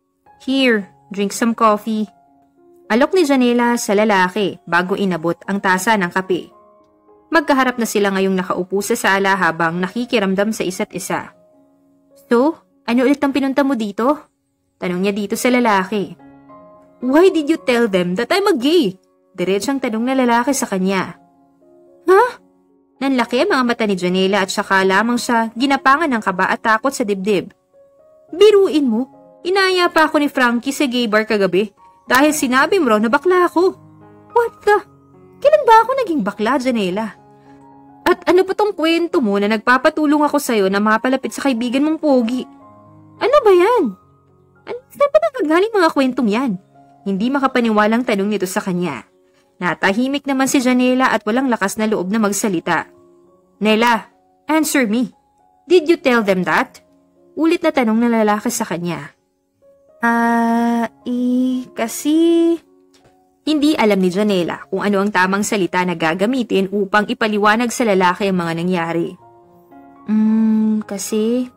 Here, drink some coffee. Alok ni Janela sa lalaki bago inabot ang tasa ng kape. Magkaharap na sila ngayong nakaupo sa sala habang nakikiramdam sa isa't isa. So, ano ulit ang pinunta mo dito? Tanong niya dito sa lalaki. Why did you tell them that I'm a gay? Diretsang tanong na lalaki sa kanya. Ha? Nanlaki ang mga mata ni Janela at saka lamang siya ginapangan ng kaba at takot sa dibdib. Biruin mo, inaya pa ako ni Frankie sa gay bar kagabi dahil sinabi mo raw na bakla ako. What the? Kailan ba ako naging bakla, Janela? At ano pa tong kwento mo na nagpapatulong ako sa'yo na mapalapit sa kaibigan mong pogi? Ano ba yan? Saan pa nagagaling mga kwentong yan? Hindi makapaniwalang tanong nito sa kanya. Natahimik naman si Janela at walang lakas na loob na magsalita. Nela, answer me. Did you tell them that? Ulit na tanong ng lalaki sa kanya. Kasi... Hindi alam ni Janela kung ano ang tamang salita na gagamitin upang ipaliwanag sa lalaki ang mga nangyari. Kasi...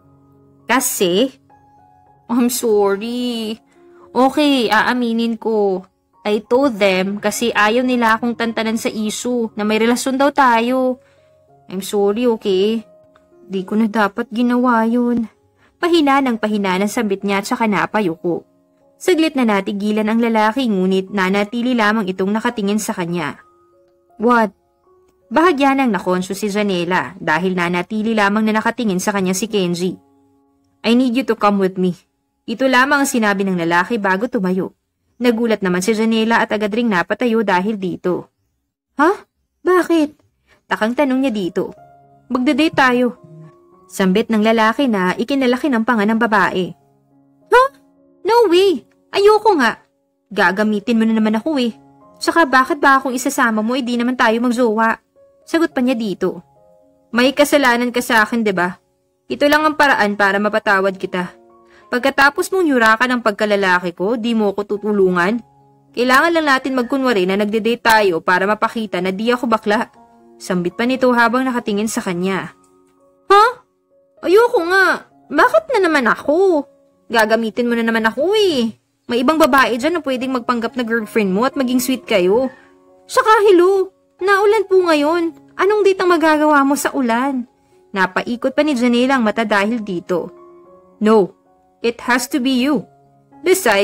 I'm sorry. Okay, aaminin ko. I told them kasi ayaw nila akong tantanan sa issue na may relasyon daw tayo. I'm sorry, okay? Di ko na dapat ginawa yun. Pahina ng sambit niya at saka napayuko. Saglit na natigilan ang lalaki ngunit nanatili lamang itong nakatingin sa kanya. What? Bahagya nang nakonsyo si Janela dahil nanatili lamang na nakatingin sa kanya si Kenji. I need you to come with me. Ito lamang ang sinabi ng lalaki bago tumayo. Nagulat naman si Janela at agad ring napatayo dahil dito. Ha? Bakit? Takang tanong niya dito. Magde-date tayo. Sambit ng lalaki na ikinalaki ng panga ng babae. Ha? No way! Ayoko nga. Gagamitin mo na naman ako eh. Tsaka bakit ba akong isasama mo di naman tayo magjowa? Sagot pa niya dito. May kasalanan ka sa akin, 'di ba? Ito lang ang paraan para mapatawad kita. Pagkatapos mong yurakan ng pagkalalaki ko, di mo ko tutulungan. Kailangan lang natin magkunwari na nagde-date tayo para mapakita na di ako bakla. Sambit pa nito habang nakatingin sa kanya. Ha? Ayoko nga. Bakit na naman ako? Gagamitin mo na naman ako eh. May ibang babae dyan na pwedeng magpanggap na girlfriend mo at maging sweet kayo. Saka hello, naulan po ngayon. Anong date ang magagawa mo sa ulan? Napaikot pa ni Janela ang mata dahil dito. No, it has to be you. Besides,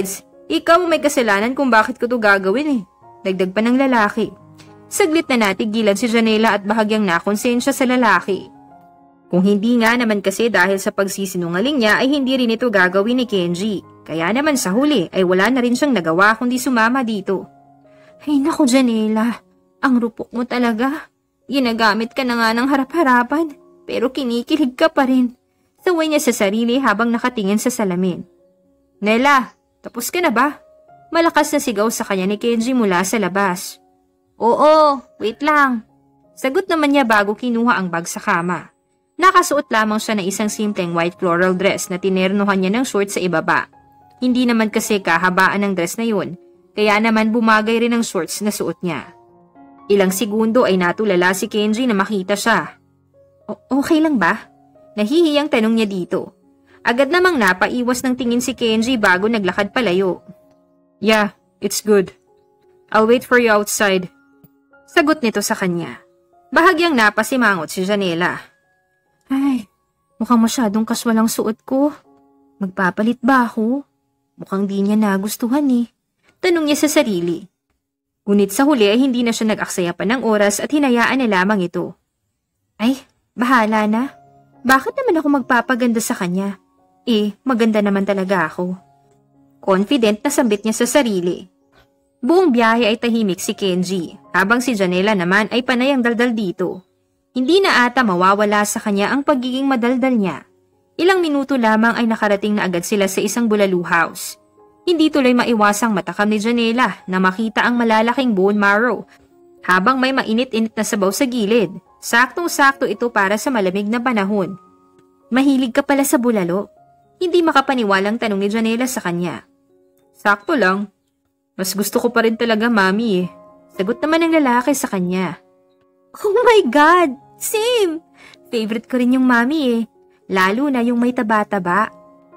Ikaw may kasalanan kung bakit ko to gagawin eh. Dagdag pa ng lalaki. Saglit na natigilan si Janela at bahagyang nakonsensya sa lalaki. Kung hindi nga naman kasi dahil sa pagsisinungaling niya ay hindi rin ito gagawin ni Kenji. Kaya naman sa huli ay wala na rin siyang nagawa kundi sumama dito. Ay naku Janela, ang rupok mo talaga. Ginagamit ka na nga ng harap-harapan pero kinikilig ka pa rin. Saway niya sa sarili habang nakatingin sa salamin. Nela, tapos ka na ba? Malakas na sigaw sa kanya ni Kenji mula sa labas. Oo, wait lang. Sagot naman niya bago kinuha ang bag sa kama. Nakasuot lamang siya ng isang simpleng white floral dress na tinernuhan niya ng short sa ibaba. Hindi naman kasi kahabaan ng dress na yun, kaya naman bumagay rin ang shorts na suot niya. Ilang segundo ay natulala si Kenji na makita siya. Okay lang ba? Nahihiyang tanong niya dito. Agad namang napaiwas ng tingin si Kenji bago naglakad palayo. Yeah, it's good. I'll wait for you outside. Sagot nito sa kanya. Bahagyang napasimangot si Janela. Ay, mukhang masyadong kaswalang suot ko. Magpapalit ba ako? Mukhang di niya nagustuhan eh. Tanong niya sa sarili. Ngunit sa huli ay hindi na siya nag-aksaya pa ng oras at hinayaan na lamang ito. Ay, bahala na. Bakit naman ako magpapaganda sa kanya? Maganda naman talaga ako. Confident na sambit niya sa sarili. Buong biyahe ay tahimik si Kenji, habang si Janela naman ay panay ang daldal dito. Hindi na ata mawawala sa kanya ang pagiging madaldal niya. Ilang minuto lamang ay nakarating na agad sila sa isang bulalo house. Hindi tuloy maiwasang matakam ni Janela na makita ang malalaking bone marrow habang may mainit-init na sabaw sa gilid. Saktong-sakto ito para sa malamig na panahon. Mahilig ka pala sa bulalo? Hindi makapaniwalang tanong ni Janela sa kanya. Sakto lang. Mas gusto ko pa rin talaga mami eh. Sagot naman ng lalaki sa kanya. Oh my God! Same! Favorite ko rin yung mami eh. Lalo na yung may taba-taba.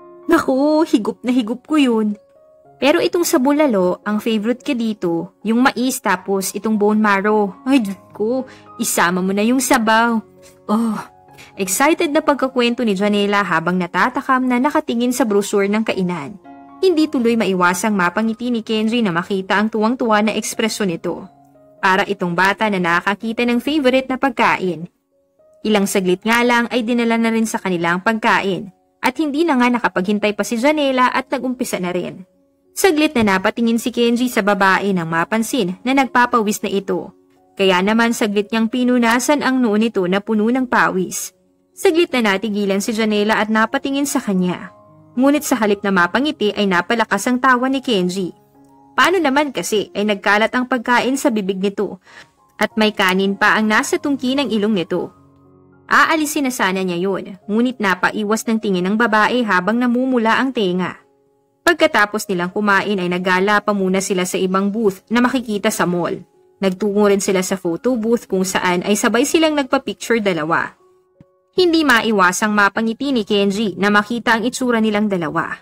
Naku, higop na higop ko yun. Pero itong sa bulalo, ang favorite ka dito, yung mais tapos itong bone marrow. Ay, Diyos ko, isama mo na yung sabaw. Oh, excited na pagkakwento ni Janela habang natatakam na nakatingin sa brochure ng kainan. Hindi tuloy maiwasang mapangiti ni Kenji na makita ang tuwang-tuwa na ekspresyon nito. Para itong bata na nakakita ng favorite na pagkain. Ilang saglit nga lang ay dinala na rin sa kanilang pagkain at hindi na nga nakapaghintay pa si Janela at nagumpisa na rin. Saglit na napatingin si Kenji sa babae nang mapansin na nagpapawis na ito. Kaya naman saglit niyang pinunasan ang noo nito na puno ng pawis. Saglit na natigilan si Janela at napatingin sa kanya. Ngunit sa halip na mapangiti ay napalakas ang tawa ni Kenji. Paano naman kasi ay nagkalat ang pagkain sa bibig nito at may kanin pa ang nasa tungki ng ilong nito. Aalisin na sana niya yun, ngunit napaiwas ng tingin ng babae habang namumula ang tenga. Pagkatapos nilang kumain ay naggala pa muna sila sa ibang booth na makikita sa mall. Nagtungo rin sila sa photo booth kung saan ay sabay silang nagpa-picture dalawa. Hindi maiwasang mapangiti ni Kenji na makita ang itsura nilang dalawa.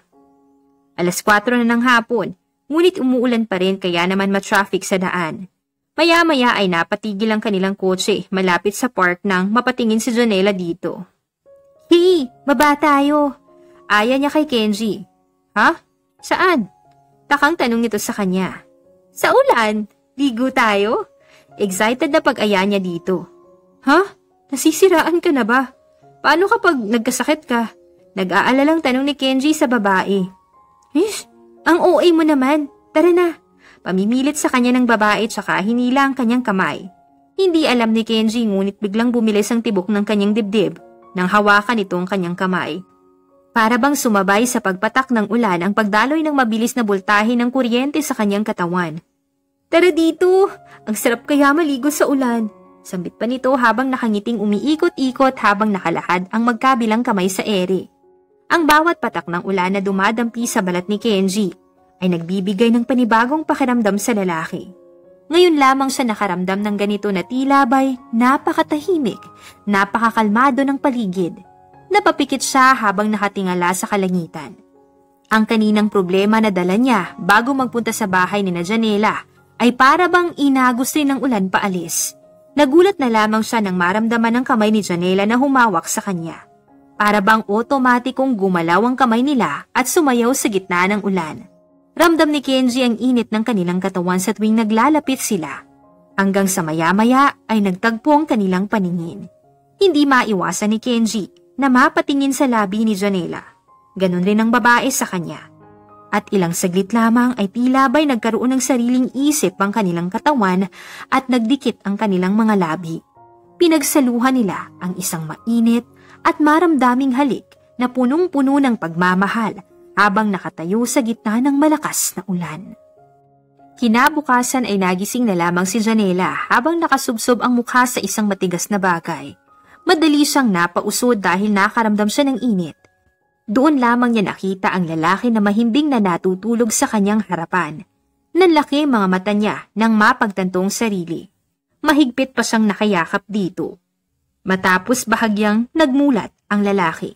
4:00 na ng hapon. Ngunit umuulan pa rin kaya naman ma-traffic sa daan. Maya-maya ay napatigil ang kanilang kotse malapit sa park nang mapatingin si Janela dito. Hey, baba tayo. Aya niya kay Kenji. Ha? Saan? Takang tanong nito sa kanya. Sa ulan. Ligo tayo? Excited na pag-aya niya dito. Ha? Nasisiraan ka na ba? Paano kapag nagkasakit ka? Nag-aalalang tanong ni Kenji sa babae. Ang OA mo naman. Tara na. Pamimilit sa kanya ng babae tsaka hinila ang kanyang kamay. Hindi alam ni Kenji ngunit biglang bumilis ang tibok ng kanyang dibdib nang hawakan ito ang kanyang kamay. Para bang sumabay sa pagpatak ng ulan ang pagdaloy ng mabilis na bultahe ng kuryente sa kanyang katawan. Tara dito! Ang sarap kaya maligo sa ulan. Sambit pa nito habang nakangiting umiikot-ikot habang nakalahad ang magkabilang kamay sa ere. Ang bawat patak ng ulan na dumadampi sa balat ni Kenji ay nagbibigay ng panibagong pakiramdam sa lalaki. Ngayon lamang siya nakaramdam ng ganito na tila ba'y napakatahimik, napakakalmado ng paligid. Napapikit siya habang nakatingala sa kalangitan. Ang kaninang problema na dala niya bago magpunta sa bahay ni Janela ay para bang inagos rin ng ulan paalis. Nagulat na lamang siya nang maramdaman ng kamay ni Janela na humawak sa kanya. Para bang otomatikong gumalaw ang kamay nila at sumayaw sa gitna ng ulan. Ramdam ni Kenji ang init ng kanilang katawan sa tuwing naglalapit sila. Hanggang sa maya-maya ay nagtagpo ang kanilang paningin. Hindi maiwasan ni Kenji na mapatingin sa labi ni Janela. Ganon rin ang babae sa kanya. At ilang saglit lamang ay tila ba'y nagkaroon ng sariling isip ang kanilang katawan at nagdikit ang kanilang mga labi. Pinagsaluhan nila ang isang mainit at maramdaming halik na punong-puno ng pagmamahal habang nakatayo sa gitna ng malakas na ulan. Kinabukasan ay nagising na lamang si Janela habang nakasubsob ang mukha sa isang matigas na bagay. Madali siyang napausod dahil nakaramdam siya ng init. Doon lamang niya nakita ang lalaki na mahimbing na natutulog sa kanyang harapan. Nanlaki mga mata niya nang mapagtantong sarili. Mahigpit pa siyang nakayakap dito. Matapos bahagyang nagmulat ang lalaki.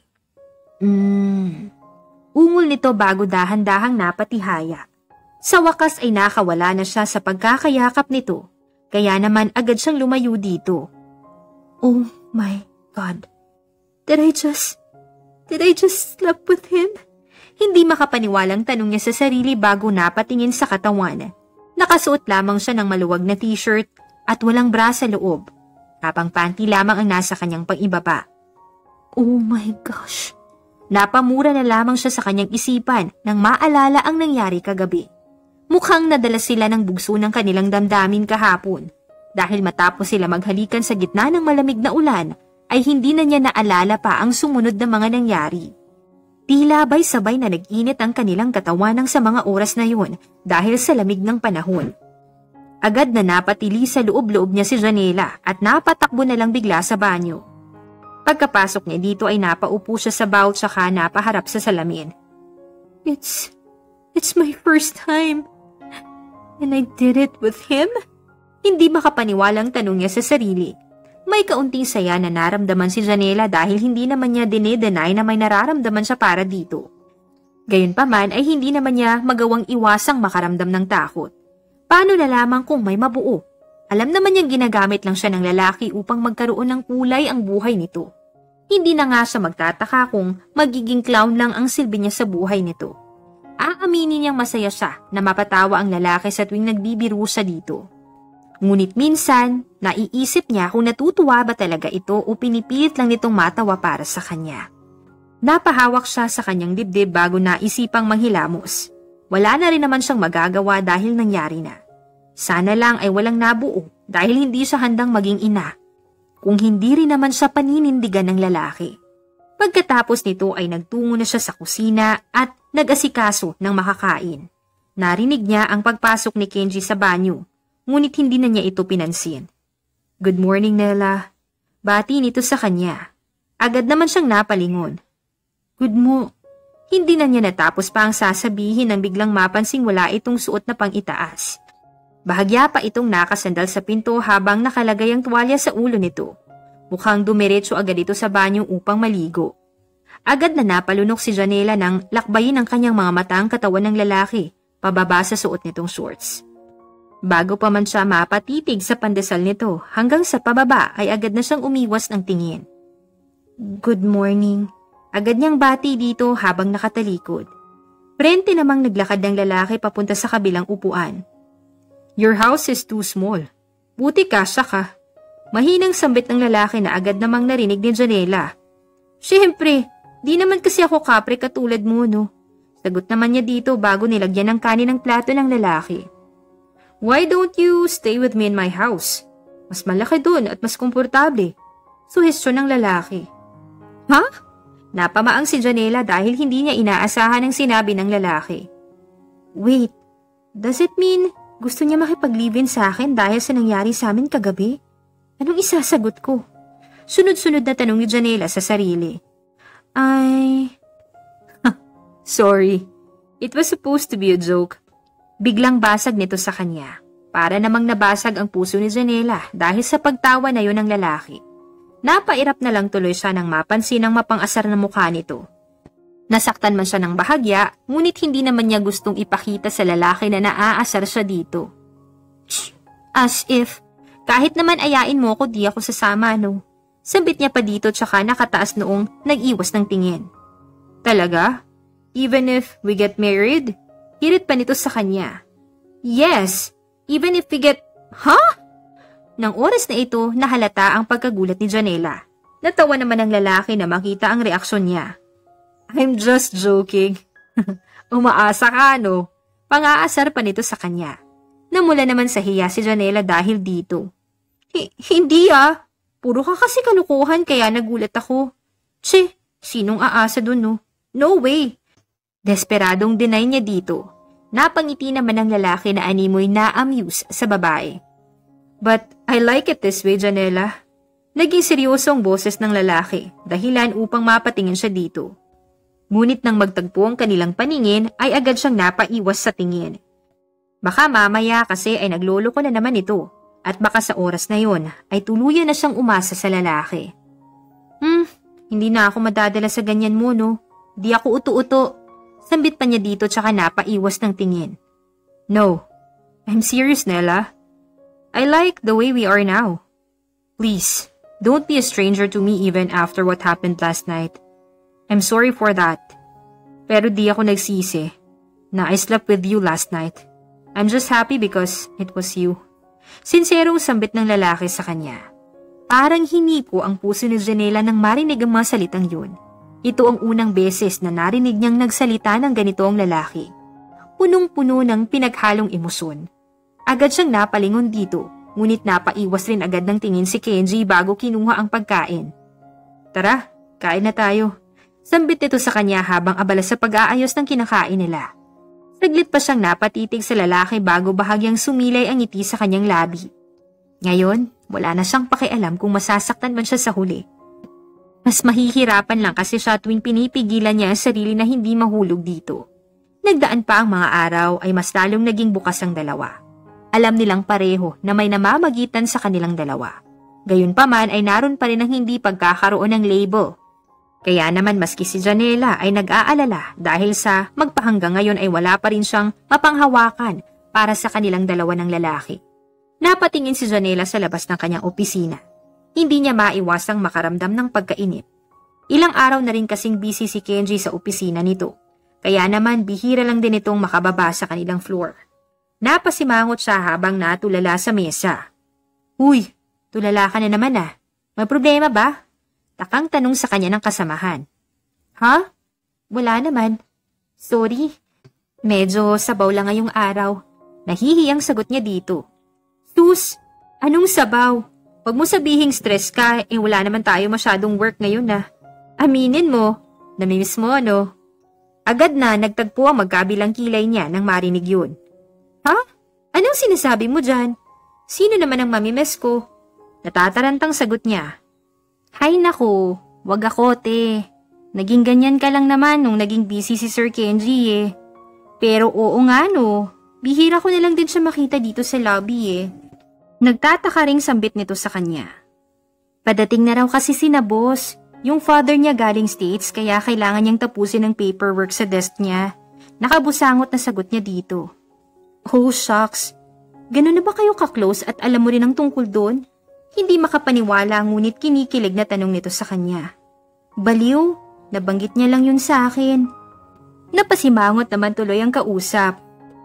Ungol nito bago dahan-dahang napatihaya. Sa wakas ay nakawala na siya sa pagkakayakap nito, kaya naman agad siyang lumayo dito. Oh my God. Did I just sleep with him? Hindi makapaniwalang tanong niya sa sarili bago napatingin sa katawan. Nakasuot lamang siya ng maluwag na t-shirt at walang bra sa loob. Habang panty lamang ang nasa kanyang pang-ibaba. Oh my gosh. Napamura na lamang siya sa kanyang isipan nang maalala ang nangyari kagabi. Mukhang nadala sila ng bugso ng kanilang damdamin kahapon. Dahil matapos sila maghalikan sa gitna ng malamig na ulan, ay hindi na niya naalala pa ang sumunod na mga nangyari. Tila ba'y sabay na nag-init ang kanilang katawan sa mga oras na yun dahil sa lamig ng panahon. Agad na napatili sa loob-loob niya si Janela at napatakbo na lang bigla sa banyo. Pagkapasok niya dito ay napaupo siya sa bowl tsaka napaharap sa salamin. It's my first time. And I did it with him? Hindi makapaniwalang tanong niya sa sarili. May kaunting saya na naramdaman si Janela dahil hindi naman niya dinedenay na may nararamdaman siya para dito. Gayunpaman ay hindi naman niya magawang iwasang makaramdam ng takot. Paano na lamang kung may mabuo? Alam naman niyang ginagamit lang siya ng lalaki upang magkaroon ng kulay ang buhay nito. Hindi na nga siya magtataka kung magiging clown lang ang silbi niya sa buhay nito. Aaminin niyang masaya siya na mapatawa ang lalaki sa tuwing nagbibiro siya dito. Ngunit minsan, naiisip niya kung natutuwa ba talaga ito o pinipilit lang nitong matawa para sa kanya. Napahawak siya sa kanyang dibdib bago naisipang manghilamos. Wala na rin naman siyang magagawa dahil nangyari na. Sana lang ay walang nabuo dahil hindi siya handang maging ina. Kung hindi rin naman siya paninindigan ng lalaki. Pagkatapos nito ay nagtungo na siya sa kusina at nag-asikaso ng makakain. Narinig niya ang pagpasok ni Kenji sa banyo. Ngunit hindi na niya ito pinansin. Good morning, Nella. Bati nito sa kanya. Agad naman siyang napalingon. Good mo. Hindi na niya natapos pa ang sasabihin nang biglang mapansing wala itong suot na pang-itaas. Bahagya pa itong nakasandal sa pinto habang nakalagay ang tuwalya sa ulo nito. Mukhang dumiretso agad ito sa banyo upang maligo. Agad na napalunok si Janela nang lakbayin ang kanyang mga mata ang katawan ng lalaki, pababa sa suot nitong shorts. Bago pa man siya mapatitig sa pandesal nito, hanggang sa pababa ay agad na siyang umiwas ng tingin. Good morning. Agad niyang bati dito habang nakatalikod. Prente namang naglakad ng lalaki papunta sa kabilang upuan. Your house is too small. Buti kasya ka. Mahinang sambit ng lalaki na agad namang narinig ni Janela. Siyempre, di naman kasi ako kapre katulad mo, no? Sagot naman niya dito bago nilagyan ng kanin ng plato ng lalaki. Why don't you stay with me in my house? Mas malaki dun at mas komportable. Suhestyon ng lalaki. Ha? Napamaang si Janela dahil hindi niya inaasahan ang sinabi ng lalaki. Wait, does it mean gusto niya makipag-live-in sa akin dahil sa nangyari sa amin kagabi? Anong isasagot ko? Sunod-sunod na tanong ni Janela sa sarili. Sorry. It was supposed to be a joke. Biglang basag nito sa kanya. Para namang nabasag ang puso ni Janela dahil sa pagtawa na yon ng lalaki. Napairap na lang tuloy siya nang mapansin ang mapang-asar na mukha nito. Nasaktan man siya ng bahagya, ngunit hindi naman niya gustong ipakita sa lalaki na naaasar siya dito. As if, kahit naman ayain mo ko di ako sasama, no? Sabit niya pa dito tsaka nakataas noong nag-iwas ng tingin. Talaga? Even if we get married? Hirit pa nito sa kanya. Yes, even if we get... Huh? Nang oras na ito, nahalata ang pagkagulat ni Janela. Natawa naman ang lalaki na makita ang reaksyon niya. I'm just joking. Umaasa ka, no? Pang-aasar pa nito sa kanya. Namula naman sa hiya si Janela dahil dito. Hindi ah. Puro ka kasi kalukuhan kaya nagulat ako. Tse, sinong aasa dun, no? No way. Desperadong deny niya dito. Napangiti naman ang lalaki na animoy na-amuse sa babae. But I like it this way, Janela. Naging seryoso ang boses ng lalaki, dahilan upang mapatingin siya dito. Ngunit nang magtagpo ang kanilang paningin, ay agad siyang napaiwas sa tingin. Baka mamaya kasi ay nagloloko na naman ito, at baka sa oras na yon ay tuluyan na siyang umasa sa lalaki. Hindi na ako madadala sa ganyan mo, no? Di ako uto-uto. Sambit pa niya dito tsaka napaiwas ng tingin. No, I'm serious, Nella. I like the way we are now. Please, don't be a stranger to me even after what happened last night. I'm sorry for that. Pero di ako nagsisi na I slept with you last night. I'm just happy because it was you. Sinserong sambit ng lalaki sa kanya. Parang hinipo ang puso ni Janela nang marinig ang mga salitang yun. Ito ang unang beses na narinig niyang nagsalita ng ganito ang lalaki. Punong-puno ng pinaghalong emosyon. Agad siyang napalingon dito, ngunit napaiwas rin agad ng tingin si Kenji bago kinuha ang pagkain. Tara, kain na tayo. Sambit nito sa kanya habang abala sa pag-aayos ng kinakain nila. Saglit pa siyang napatitig sa lalaki bago bahagyang sumilay ang ngiti sa kanyang labi. Ngayon, wala na siyang pakialam kung masasaktan man siya sa huli. Mas mahihirapan lang kasi siya tuwing pinipigilan niya ang sarili na hindi mahulog dito. Nagdaan pa ang mga araw ay mas lalong naging bukas ang dalawa. Alam nilang pareho na may namamagitan sa kanilang dalawa. Gayunpaman ay naroon pa rin ang hindi pagkakaroon ng label. Kaya naman maski si Janela ay nag-aalala dahil sa magpahanggang ngayon ay wala pa rin siyang mapanghawakan para sa kanilang dalawa ng lalaki. Napatingin si Janela sa labas ng kanyang opisina. Hindi niya maiwasang makaramdam ng pagkainip. Ilang araw na rin kasing busy si Kenji sa opisina nito. Kaya naman bihira lang din itong makababa sa kanilang floor. Napasimangot siya habang natulala sa mesa. Uy, tulala ka na naman ah. May problema ba? Takang tanong sa kanya ng kasamahan. Ha? Wala naman. Sorry. Medyo sabaw lang ngayong araw. Nahihiyang sagot niya dito. Sus, anong sabaw? Huwag mo sabihing stress ka, wala naman tayo masyadong work ngayon na. Aminin mo, namimiss mo ano? Agad na nagtagpo ang magkabilang kilay niya nang marinig yun. Ha? Anong sinasabi mo dyan? Sino naman ang mamimiss ko? Natatarantang sagot niya. Hay nako, wag ako te. Naging ganyan ka lang naman nung naging busy si Sir Kenji eh. Pero oo nga no, bihira ko na lang din siya makita dito sa lobby eh. Nagtataka ring sambit nito sa kanya. Padating na raw kasi sina boss. Yung father niya galing States kaya kailangan niyang tapusin ang paperwork sa desk niya. Nakabusangot na sagot niya dito. Oh shucks, ganun na ba kayo ka-close at alam mo rin ang tungkol doon? Hindi makapaniwala ngunit kinikilig na tanong nito sa kanya. Baliw, nabanggit niya lang yun sa akin. Napasimangot naman tuloy ang kausap.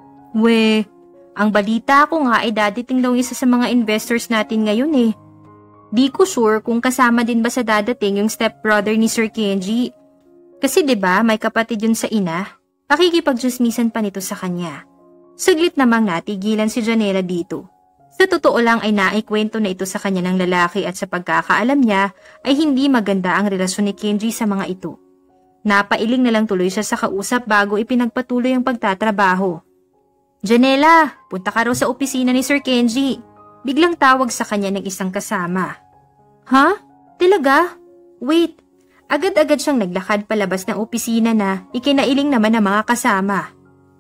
We, ang balita ko nga ay dadating daw isa sa mga investors natin ngayon eh. Di ko sure kung kasama din ba sa dadating yung stepbrother ni Sir Kenji. Kasi 'di ba may kapatid yun sa ina? Pakikipagdismisan pa nito sa kanya. Saglit namang natigilan si Janela dito. Sa totoo lang ay naikwento na ito sa kanya ng lalaki at sa pagkakaalam niya ay hindi maganda ang relasyon ni Kenji sa mga ito. Napailing na lang tuloy siya sa kausap bago ipinagpatuloy ang pagtatrabaho. Janela, punta ka raw sa opisina ni Sir Kenji. Biglang tawag sa kanya ng isang kasama. Ha? Talaga? Wait, agad-agad siyang naglakad palabas ng opisina na ikinailing naman ng mga kasama.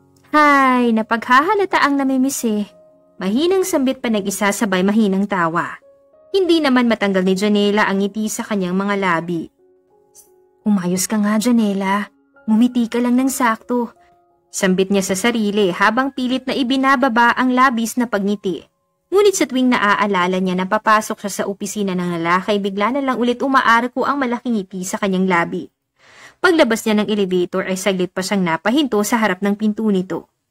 Hay, napaghahalata ang namimiss eh. Mahinang sambit pa nag-isa sabay mahinang tawa. Hindi naman matanggal ni Janela ang ngiti sa kanyang mga labi. Umayos ka nga, Janela. Ngumiti ka lang ng sakto. Sambit niya sa sarili habang pilit na ibinababa ang labis na pagngiti. Ngunit sa tuwing naaalala niya na papasok siya sa opisina ng lalaki, bigla na lang ulit umaarko ang malaking ngiti sa kanyang labi. Paglabas niya ng elevator ay saglit pa siyang napahinto sa harap ng pinto nito.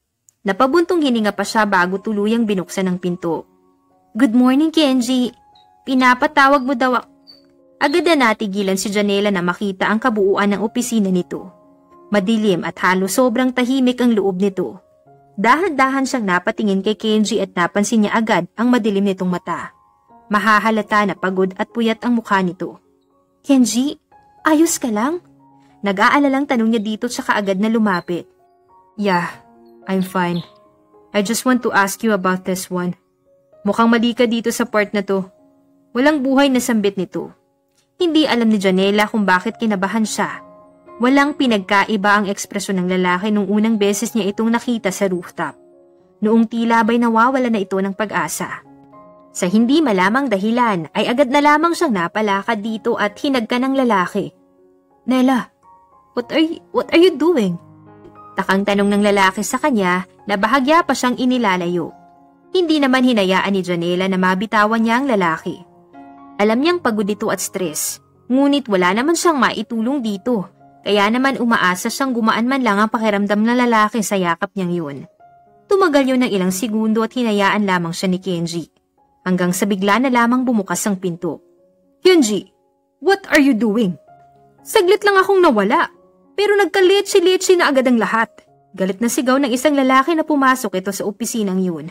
Napabuntong hininga pa siya bago tuluyang binuksan ang pinto. Good morning, Kenji. Pinapatawag mo daw ako. Agad na natigilan si Janela na makita ang kabuuan ng opisina nito. Madilim at halos sobrang tahimik ang loob nito. Dahan-dahan siyang napatingin kay Kenji at napansin niya agad ang madilim nitong mata. Mahahalata na pagod at puyat ang mukha nito. Kenji, ayos ka lang? Nag-aalalang tanong niya dito tsaka agad na lumapit. Yeah, I'm fine. I just want to ask you about this one. Mukhang mali ka dito sa part na to. Walang buhay na sambit nito. Hindi alam ni Janela kung bakit kinabahan siya. Walang pinagkaiba ang ekspresyon ng lalaki nung unang beses niya itong nakita sa rooftop. Noong tila ba'y nawawala na ito ng pag-asa. Sa hindi malamang dahilan ay agad na lamang siyang napalakad dito at hinagka ng lalaki. Nela, what are you doing? Takang tanong ng lalaki sa kanya na bahagya pa siyang inilalayo. Hindi naman hinayaan ni Janela na mabitawan niya ang lalaki. Alam niyang pagod ito at stress, ngunit wala naman siyang maitulong dito. Kaya naman umaasa siyang gumaan man lang ang pakiramdam ng lalaki sa yakap niyang yun. Tumagal yun ng ilang segundo at hinayaan lamang siya ni Kenji. Hanggang sa bigla na lamang bumukas ang pinto. Kenji, what are you doing? Saglit lang akong nawala, pero nagka-letsi-letsi na agad ang lahat. Galit na sigaw ng isang lalaki na pumasok ito sa opisinang yun.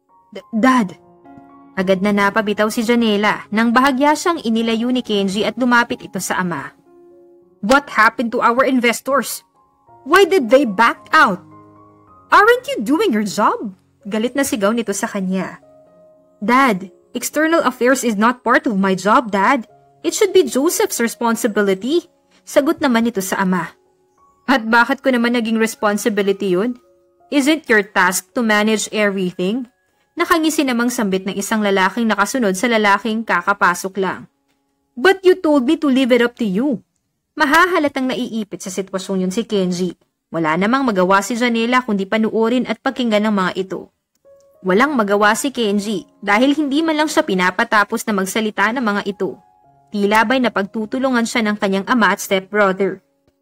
Dad! Agad na napabitaw si Janela nang bahagya siyang inilayo ni Kenji at lumapit ito sa ama. What happened to our investors? Why did they back out? Aren't you doing your job? Galit na sigaw nito sa kanya. Dad, external affairs is not part of my job, Dad. It should be Joseph's responsibility. Sagot naman nito sa ama. At bakit ko naman naging responsibility yun? Isn't your task to manage everything? Nakangisi namang sambit ng isang lalaking nakasunod sa lalaking kakapasok lang. But you told me to leave it up to you. Mahahalatang naiipit sa sitwasyong yun si Kenji. Wala namang magawa si Janela kundi panuorin at pakinggan ng mga ito. Walang magawa si Kenji dahil hindi man lang siya pinapatapos na magsalita ng mga ito. Tila ba'y napagtutulungan siya ng kanyang ama at stepbrother.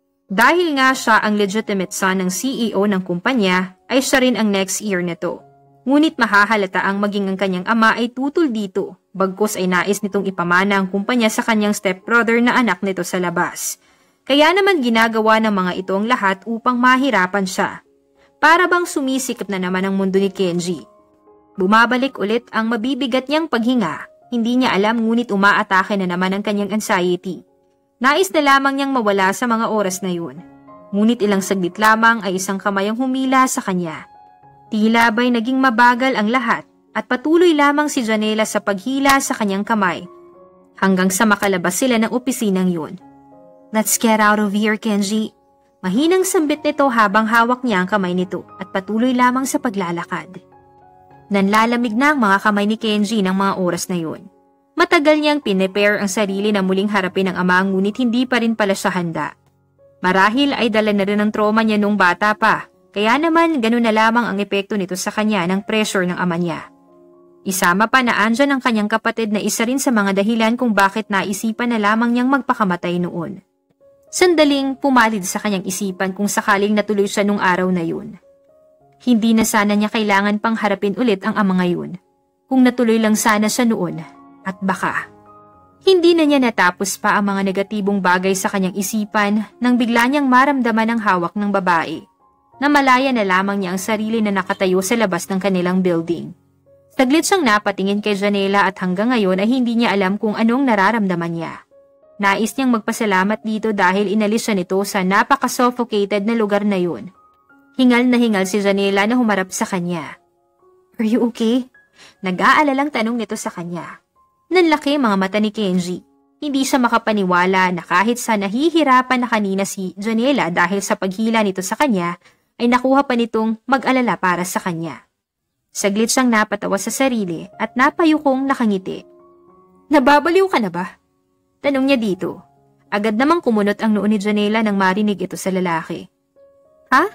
Dahil nga siya ang legitimate son ng CEO ng kumpanya, ay siya rin ang next heir nito. Ngunit mahahalata ang maging ang kanyang ama ay tutol dito, bagkus ay nais nitong ipamana ang kumpanya sa kanyang stepbrother na anak nito sa labas. Kaya naman ginagawa ng mga ito ang lahat upang mahirapan siya. Para bang sumisikip na naman ang mundo ni Kenji. Bumabalik ulit ang mabibigat niyang paghinga. Hindi niya alam ngunit umaatake na naman ang kanyang anxiety. Nais na lamang niyang mawala sa mga oras na yun. Ngunit ilang saglit lamang ay isang kamay ang humila sa kanya. Tila ba'y naging mabagal ang lahat at patuloy lamang si Janela sa paghila sa kanyang kamay hanggang sa makalabas sila ng opisinang yun. Let's get out of here, Kenji. Mahinang sambit nito habang hawak niya ang kamay nito at patuloy lamang sa paglalakad. Nanlalamig na ang mga kamay ni Kenji ng mga oras na yun. Matagal niyang pinepare ang sarili na muling harapin ang ama ngunit hindi pa rin pala siya handa. Marahil ay dala na rin ang trauma niya nung bata pa, kaya naman ganun na lamang ang epekto nito sa kanya ng pressure ng ama niya. Isama pa na andyan ang kanyang kapatid na isa rin sa mga dahilan kung bakit naisipan na lamang niyang magpakamatay noon. Sandaling pumalid sa kanyang isipan kung sakaling natuloy siya nung araw na yun. Hindi na sana niya kailangan pang harapin ulit ang ama ngayon. Kung natuloy lang sana siya noon, at baka. Hindi na niya natapos pa ang mga negatibong bagay sa kanyang isipan nang bigla niyang maramdaman ang hawak ng babae. Namalaya na lamang niya ang sarili na nakatayo sa labas ng kanilang building. Saglit siyang napatingin kay Janela at hanggang ngayon ay hindi niya alam kung anong nararamdaman niya. Nais niyang magpasalamat dito dahil inalis siya nito sa napaka-suffocated na lugar na yun. Hingal na hingal si Janela na humarap sa kanya. Are you okay? Nag-aalalang tanong nito sa kanya. Nanlaki mga mata ni Kenji. Hindi siya makapaniwala na kahit sa nahihirapan na kanina si Janela dahil sa paghila nito sa kanya, ay nakuha pa nitong mag-alala para sa kanya. Saglit siyang napatawa sa sarili at napayukong nakangiti. Nababaliw ka na ba? Tanong niya dito. Agad namang kumunot ang noo ni Janela nang marinig ito sa lalaki. Ha?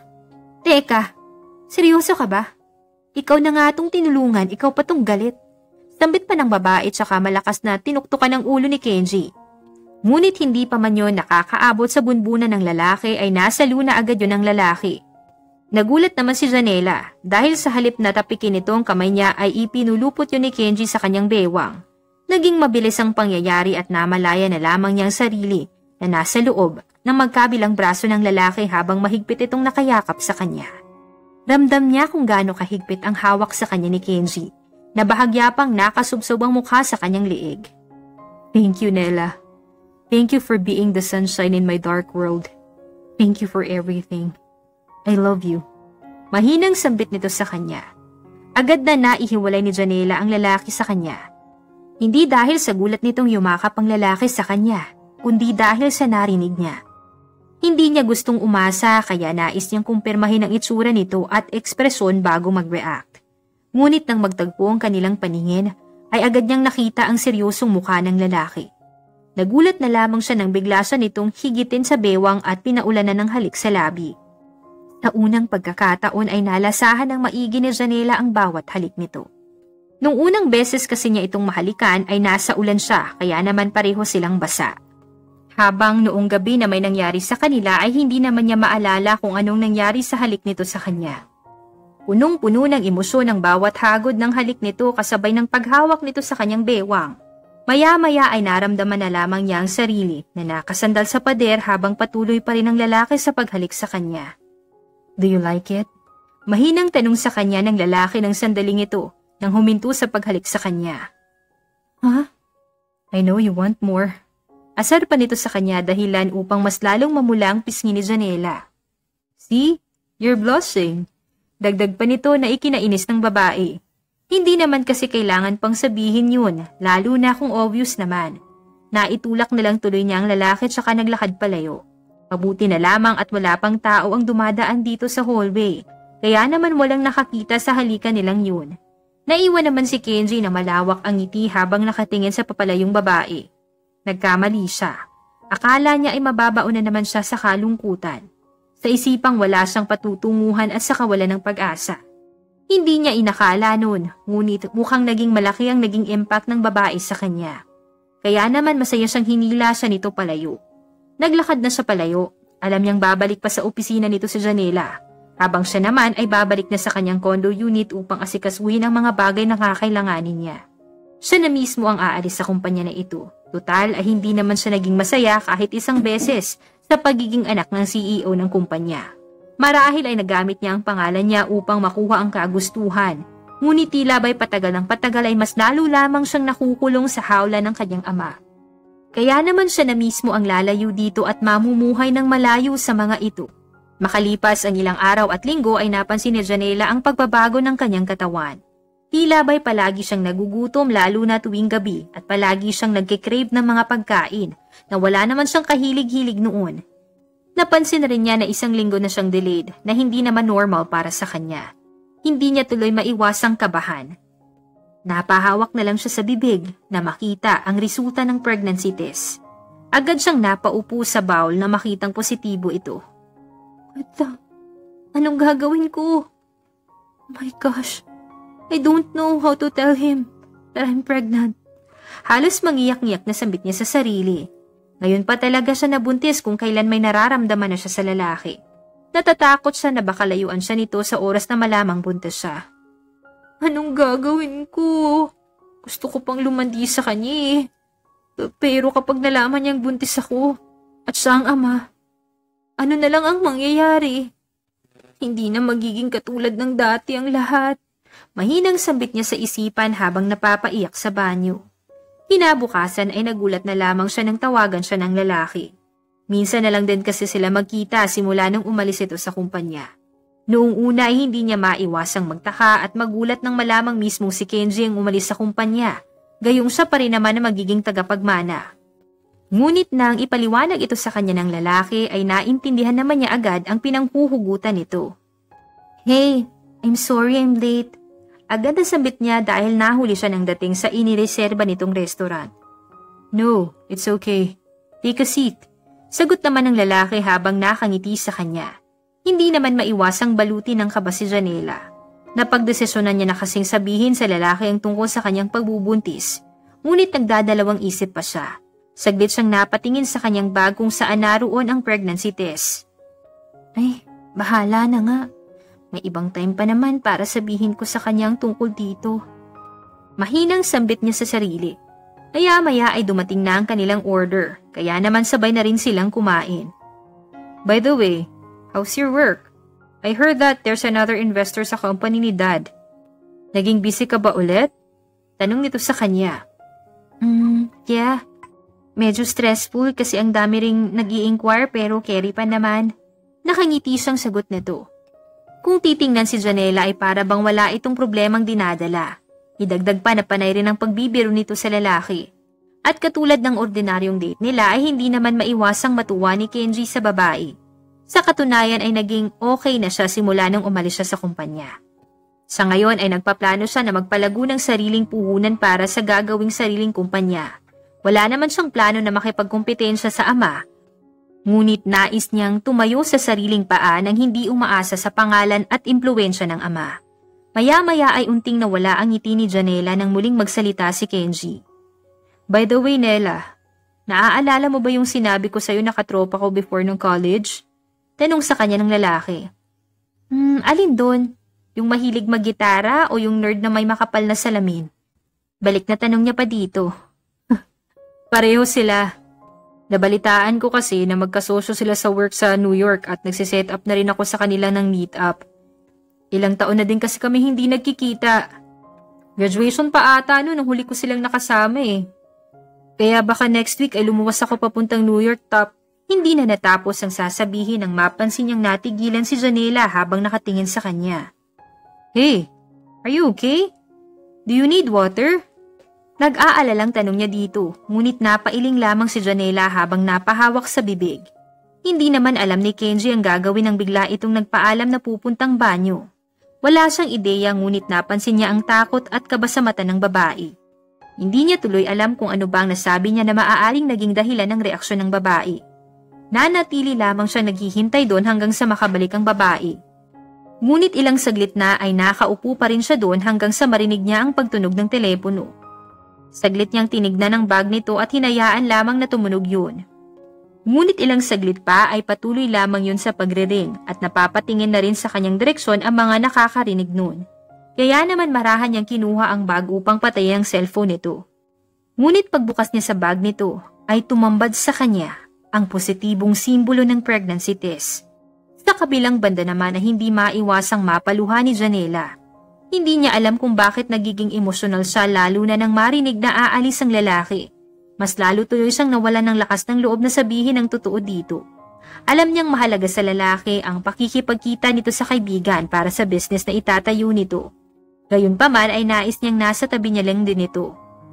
Teka, seryoso ka ba? Ikaw na nga itong tinulungan, ikaw pa tong galit. Sambit pa ng babae tsaka malakas na tinuktukan ng ulo ni Kenji. Ngunit hindi pa man yun nakakaabot sa bunbunan ng lalaki ay nasa luna agad yun ng lalaki. Nagulat naman si Janela dahil sa halip na tapikin nito ang kamay niya ay ipinulupot yun ni Kenji sa kanyang bewang. Naging mabilis ang pangyayari at namalaya na lamang niya ang sarili na nasa loob ng magkabilang braso ng lalaki habang mahigpit itong nakayakap sa kanya. Ramdam niya kung gaano kahigpit ang hawak sa kanya ni Kenji na bahagya pang nakasubsob ang mukha sa kanyang liig. Thank you, Nela. Thank you for being the sunshine in my dark world. Thank you for everything. I love you. Mahinang sambit nito sa kanya. Agad na naihiwalay ni Janela ang lalaki sa kanya. Hindi dahil sa gulat nitong yumakap ang lalaki sa kanya, kundi dahil sa narinig niya. Hindi niya gustong umasa kaya nais niyang kumpirmahin ang itsura nito at ekspresyon bago mag-react. Ngunit nang magtagpo ang kanilang paningin, ay agad niyang nakita ang seryosong mukha ng lalaki. Nagulat na lamang siya nang bigla siya nitong higitin sa bewang at pinaulanan ng halik sa labi. Sa unang pagkakataon ay nalasahan ng maigi ni Janela ang bawat halik nito. Nung unang beses kasi niya itong mahalikan ay nasa ulan siya kaya naman pareho silang basa. Habang noong gabi na may nangyari sa kanila ay hindi naman niya maalala kung anong nangyari sa halik nito sa kanya. Punong-puno ng emosyon ang bawat hagod ng halik nito kasabay ng paghawak nito sa kanyang bewang. Maya-maya ay naramdaman na lamang niya ang sarili na nakasandal sa pader habang patuloy pa rin ang lalaki sa paghalik sa kanya. Do you like it? Mahinang tanong sa kanya ng lalaki ng sandaling ito nang huminto sa paghalik sa kanya. Huh? I know you want more. Asar pa nito sa kanya dahilan upang mas lalong mamula ang pisngi ni Janela. See? You're blushing. Dagdag pa nito na ikinainis ng babae. Hindi naman kasi kailangan pang sabihin yun, lalo na kung obvious naman. Naitulak na lang tuloy niya ang lalaki tsaka naglakad palayo. Mabuti na lamang at wala pang tao ang dumadaan dito sa hallway, kaya naman walang nakakita sa halikan nilang yun. Naiwan naman si Kenji na malawak ang ngiti habang nakatingin sa papalayong babae. Nagkamali siya. Akala niya ay mababaon na naman siya sa kalungkutan. Sa isipang wala siyang patutunguhan at sa kawalan ng pag-asa. Hindi niya inakala noon, ngunit mukhang naging malaki ang naging impact ng babae sa kanya. Kaya naman masaya siyang hinila siya nito palayo. Naglakad na siya palayo. Alam niyang babalik pa sa opisina nito sa Janela, habang siya naman ay babalik na sa kanyang condo unit upang asikasuhin ang mga bagay na kakailanganin niya. Siya na mismo ang aalis sa kumpanya na ito. Total ay hindi naman siya naging masaya kahit isang beses sa pagiging anak ng CEO ng kumpanya. Marahil ay nagamit niya ang pangalan niya upang makuha ang kagustuhan. Ngunit tila ba'y patagal ng patagal ay mas lalo lamang siyang nakukulong sa hawla ng kanyang ama. Kaya naman siya na mismo ang lalayo dito at mamumuhay ng malayo sa mga ito. Makalipas ang ilang araw at linggo ay napansin ni Janela ang pagbabago ng kanyang katawan. Tila ba'y palagi siyang nagugutom lalo na tuwing gabi at palagi siyang nagkikrave ng mga pagkain na wala naman siyang kahilig-hilig noon. Napansin rin niya na isang linggo na siyang delayed na hindi naman normal para sa kanya. Hindi niya tuloy maiwasang kabahan. Napahawak na lang siya sa bibig na makita ang resulta ng pregnancy test. Agad siyang napaupo sa bowl na makitang positibo ito. Anong gagawin ko? Oh my gosh, I don't know how to tell him that I'm pregnant. Halos mangiyak-ngiyak na sambit niya sa sarili. Ngayon pa talaga siya nabuntis kung kailan may nararamdaman na siya sa lalaki. Natatakot siya na baka layuan siya nito sa oras na malamang buntis siya. Anong gagawin ko? Gusto ko pang lumandi sa kanya eh. Pero kapag nalaman niyang buntis ako at siya ang ama, ano na lang ang mangyayari? Hindi na magiging katulad ng dati ang lahat. Mahinang sambit niya sa isipan habang napapaiyak sa banyo. Kinabukasan ay nagulat na lamang siya nang tawagan siya ng lalaki. Minsan na lang din kasi sila magkita simula nung umalis ito sa kumpanya. Noong una ay hindi niya maiwasang magtaka at magulat nang malamang mismo si Kenji ang umalis sa kumpanya. Gayong siya pa rin naman na magiging tagapagmana. Ngunit nang ipaliwanag ito sa kanya ng lalaki ay naintindihan naman niya agad ang pinanghuhugutan nito. Hey, I'm sorry I'm late. Agad na sambit niya dahil nahuli siya ng dating sa inireserba nitong restaurant. No, it's okay. Take a seat. Sagot naman ng lalaki habang nakangiti sa kanya. Hindi naman maiwasang baluti ng kaba si Janela. Napagdesisyonan niya na kasing sabihin sa lalaki ang tungkol sa kanyang pagbubuntis. Ngunit nagdadalawang isip pa siya. Saglit siyang napatingin sa kanyang bag kung saan naroon ang pregnancy test. Ay, bahala na nga. May ibang time pa naman para sabihin ko sa kanya ang tungkol dito. Mahinang sambit niya sa sarili. Maya-maya ay dumating na ang kanilang order, kaya naman sabay na rin silang kumain. By the way, how's your work? I heard that there's another investor sa company ni Dad. Naging busy ka ba ulit? Tanong nito sa kanya. Yeah. Medyo stressful kasi ang dami ring nag-i-inquire pero carry pa naman. Nakangiti siyang sagot nito. Kung titingnan si Janela ay para bang wala itong problemang dinadala. Idagdag pa na panay rin ang pagbibiro nito sa lalaki. At katulad ng ordinaryong date nila ay hindi naman maiwasang matuwa ni Kenji sa babae. Sa katunayan ay naging okay na siya simula nang umalis siya sa kumpanya. Sa ngayon ay nagpaplano siya na magpalago ng sariling puhunan para sa gagawing sariling kumpanya. Wala naman siyang plano na makipagkumpetensya sa ama. Ngunit nais niyang tumayo sa sariling paa nang hindi umaasa sa pangalan at impluwensya ng ama. Maya-maya ay unting nawala ang ngiti ni Janela nang muling magsalita si Kenji. By the way, Nela, naaalala mo ba yung sinabi ko sa'yo na katropa ko before nung college? Tanong sa kanya ng lalaki. Alin doon? Yung mahilig maggitara o yung nerd na may makapal na salamin? Balik na tanong niya pa dito. Pareho sila. Nabalitaan ko kasi na magkasosyo sila sa work sa New York at nagsiset up na rin ako sa kanila ng meet-up. Ilang taon na din kasi kami hindi nagkikita. Graduation pa ata nung huli ko silang nakasama eh. Kaya baka next week ay lumuwas ako papuntang New York top. Hindi na natapos ang sasabihin nang mapansin niyang natigilan si Janela habang nakatingin sa kanya. Hey, are you okay? Do you need water? Nag-aalalang tanong niya dito, ngunit napailing lamang si Janela habang napahawak sa bibig. Hindi naman alam ni Kenji ang gagawin nang bigla itong nagpaalam na pupuntang banyo. Wala siyang ideya ngunit napansin niya ang takot at kaba sa mata ng babae. Hindi niya tuloy alam kung ano ba ang nasabi niya na maaaring naging dahilan ng reaksyon ng babae. Nanatili lamang siya naghihintay doon hanggang sa makabalik ang babae. Ngunit ilang saglit na ay nakaupo pa rin siya doon hanggang sa marinig niya ang pagtunog ng telepono. Saglit niyang tinignan ang bag nito at hinayaan lamang na tumunog yun. Ngunit ilang saglit pa ay patuloy lamang yun sa pagre-ring at napapatingin na rin sa kanyang direksyon ang mga nakakarinig nun. Kaya naman marahan niyang kinuha ang bag upang patayin ang cellphone nito. Ngunit pagbukas niya sa bag nito ay tumambad sa kanya ang positibong simbolo ng pregnancy test. Sa kabilang banda naman na hindi maiwasang mapaluha ni Janela. Hindi niya alam kung bakit nagiging emosyonal siya lalo na nang marinig na aalis ang lalaki. Mas lalo tuloy siyang nawalan ng lakas ng loob na sabihin ang totoo dito. Alam niyang mahalaga sa lalaki ang pakikipagkita nito sa kaibigan para sa business na itatayo nito. Gayunpaman ay nais niyang nasa tabi niya lang din ito.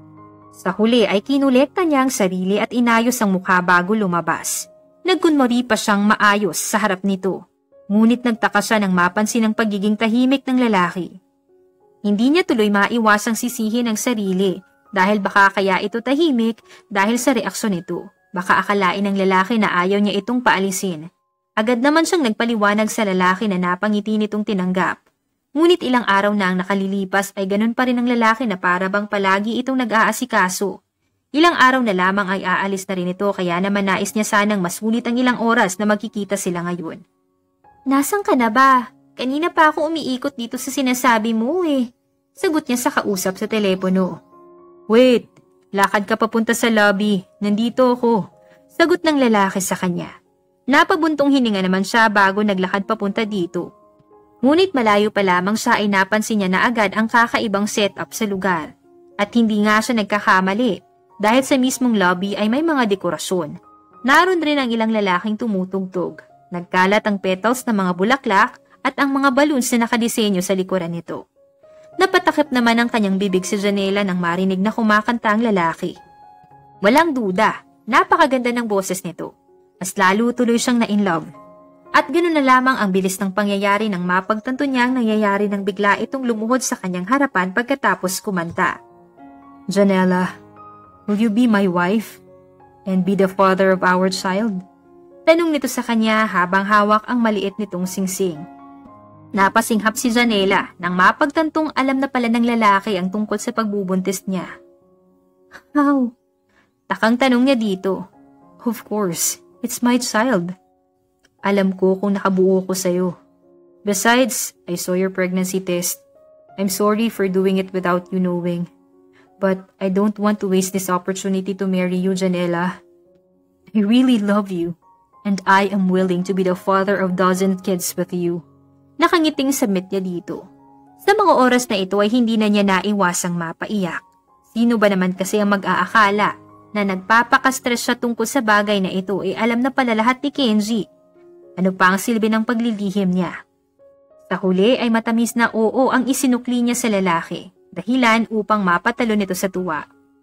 Sa huli ay kinulekta niya ang sarili at inayos ang mukha bago lumabas. Nagkunwari pa siyang maayos sa harap nito. Ngunit nagtaka siya nang mapansin ang pagiging tahimik ng lalaki. Hindi niya tuloy maiwasang sisihin ang sarili dahil baka kaya ito tahimik dahil sa reaksyon nito. Baka akalain ng lalaki na ayaw niya itong paalisin. Agad naman siyang nagpaliwanag sa lalaki na napangiti nitong tinanggap. Ngunit ilang araw na ang nakalilipas ay ganun pa rin ang lalaki na para bang palagi itong nag-aasikaso. Ilang araw na lamang ay aalis na rin ito kaya naman nais niya sanang masulit ang ilang oras na magkikita sila ngayon. Nasaan ka na ba? Kanina pa ako umiikot dito sa sinasabi mo eh. Sagot niya sa kausap sa telepono. Wait, lakad ka papunta sa lobby. Nandito ako. Sagot ng lalaki sa kanya. Napabuntong hininga naman siya bago naglakad papunta dito. Ngunit malayo pa lamang siya ay napansin niya na agad ang kakaibang setup sa lugar. At hindi nga siya nagkakamali dahil sa mismong lobby ay may mga dekorasyon. Naroon rin ang ilang lalaking tumutugtog. Nagkalat ang petals ng mga bulaklak at ang mga balloons na nakadisenyo sa likuran nito. Napatakip naman ang kanyang bibig si Janela nang marinig na kumakanta ang lalaki. Walang duda, napakaganda ng boses nito. Mas lalo tuloy siyang na-in-love. At ganoon na lamang ang bilis ng pangyayari nang mapagtanto niya ang nangyayari nang bigla itong lumuhod sa kanyang harapan pagkatapos kumanta. Janela, will you be my wife and be the father of our child? Tanong nito sa kanya habang hawak ang maliit nitong singsing. Napasinghap si Janela nang mapagtantong alam na pala ng lalaki ang tungkol sa pagbubuntis niya. How? Takang tanong niya dito. Of course, it's my child. Alam ko kung nakabuo ko sa'yo. Besides, I saw your pregnancy test. I'm sorry for doing it without you knowing. But I don't want to waste this opportunity to marry you, Janela. I really love you, and I am willing to be the father of dozen kids with you. Nakangiting submit niya dito. Sa mga oras na ito ay hindi na niya naiwasang mapaiyak. Sino ba naman kasi ang mag-aakala na nagpapakastress siya tungkol sa bagay na ito ay alam na pala lahat ni Kenji. Ano pa ang silbi ng paglilihim niya? Sa huli ay matamis na oo ang isinukli niya sa lalaki, dahilan upang mapatalo nito sa tuwa.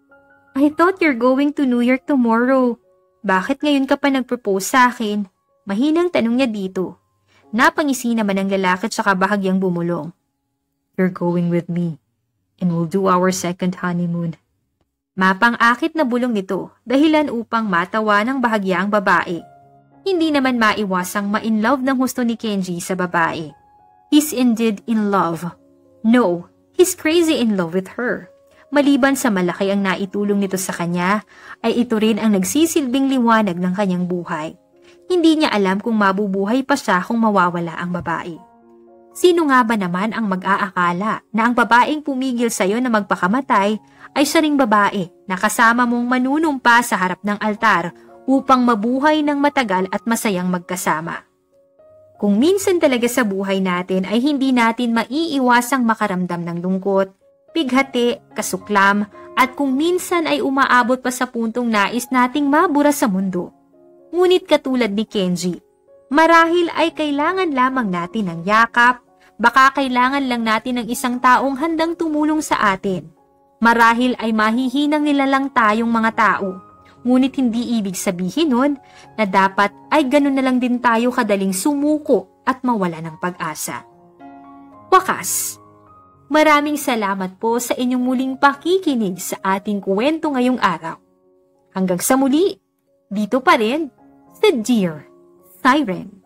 I thought you're going to New York tomorrow. Bakit ngayon ka pa nag-propose sa akin? Mahinang tanong niya dito. Napangisi naman ang lalaki at saka bahagyang bumulong. You're going with me, and we'll do our second honeymoon. Mapang-akit na bulong nito, dahilan upang matawa ng bahagya ang babae. Hindi naman maiwasang ma-in-love ng husto ni Kenji sa babae. He's indeed in love. No, he's crazy in love with her. Maliban sa malaki ang naitulong nito sa kanya, ay ito rin ang nagsisilbing liwanag ng kanyang buhay. Hindi niya alam kung mabubuhay pa siya kung mawawala ang babae. Sino nga ba naman ang mag-aakala na ang babaeng pumigil sa'yo na magpakamatay ay siya ring babae na kasama mong manunumpa sa harap ng altar upang mabuhay ng matagal at masayang magkasama? Kung minsan talaga sa buhay natin ay hindi natin maiiwasang makaramdam ng lungkot, pighati, kasuklam, at kung minsan ay umaabot pa sa puntong nais nating mabura sa mundo. Ngunit katulad ni Kenji, marahil ay kailangan lamang natin ng yakap, baka kailangan lang natin ng isang taong handang tumulong sa atin. Marahil ay mahihinang nilalang tayong mga tao, ngunit hindi ibig sabihin nun na dapat ay ganun na lang din tayo kadaling sumuko at mawala ng pag-asa. Wakas, maraming salamat po sa inyong muling pakikinig sa ating kwento ngayong araw. Hanggang sa muli, dito pa rin sa Dear Siren.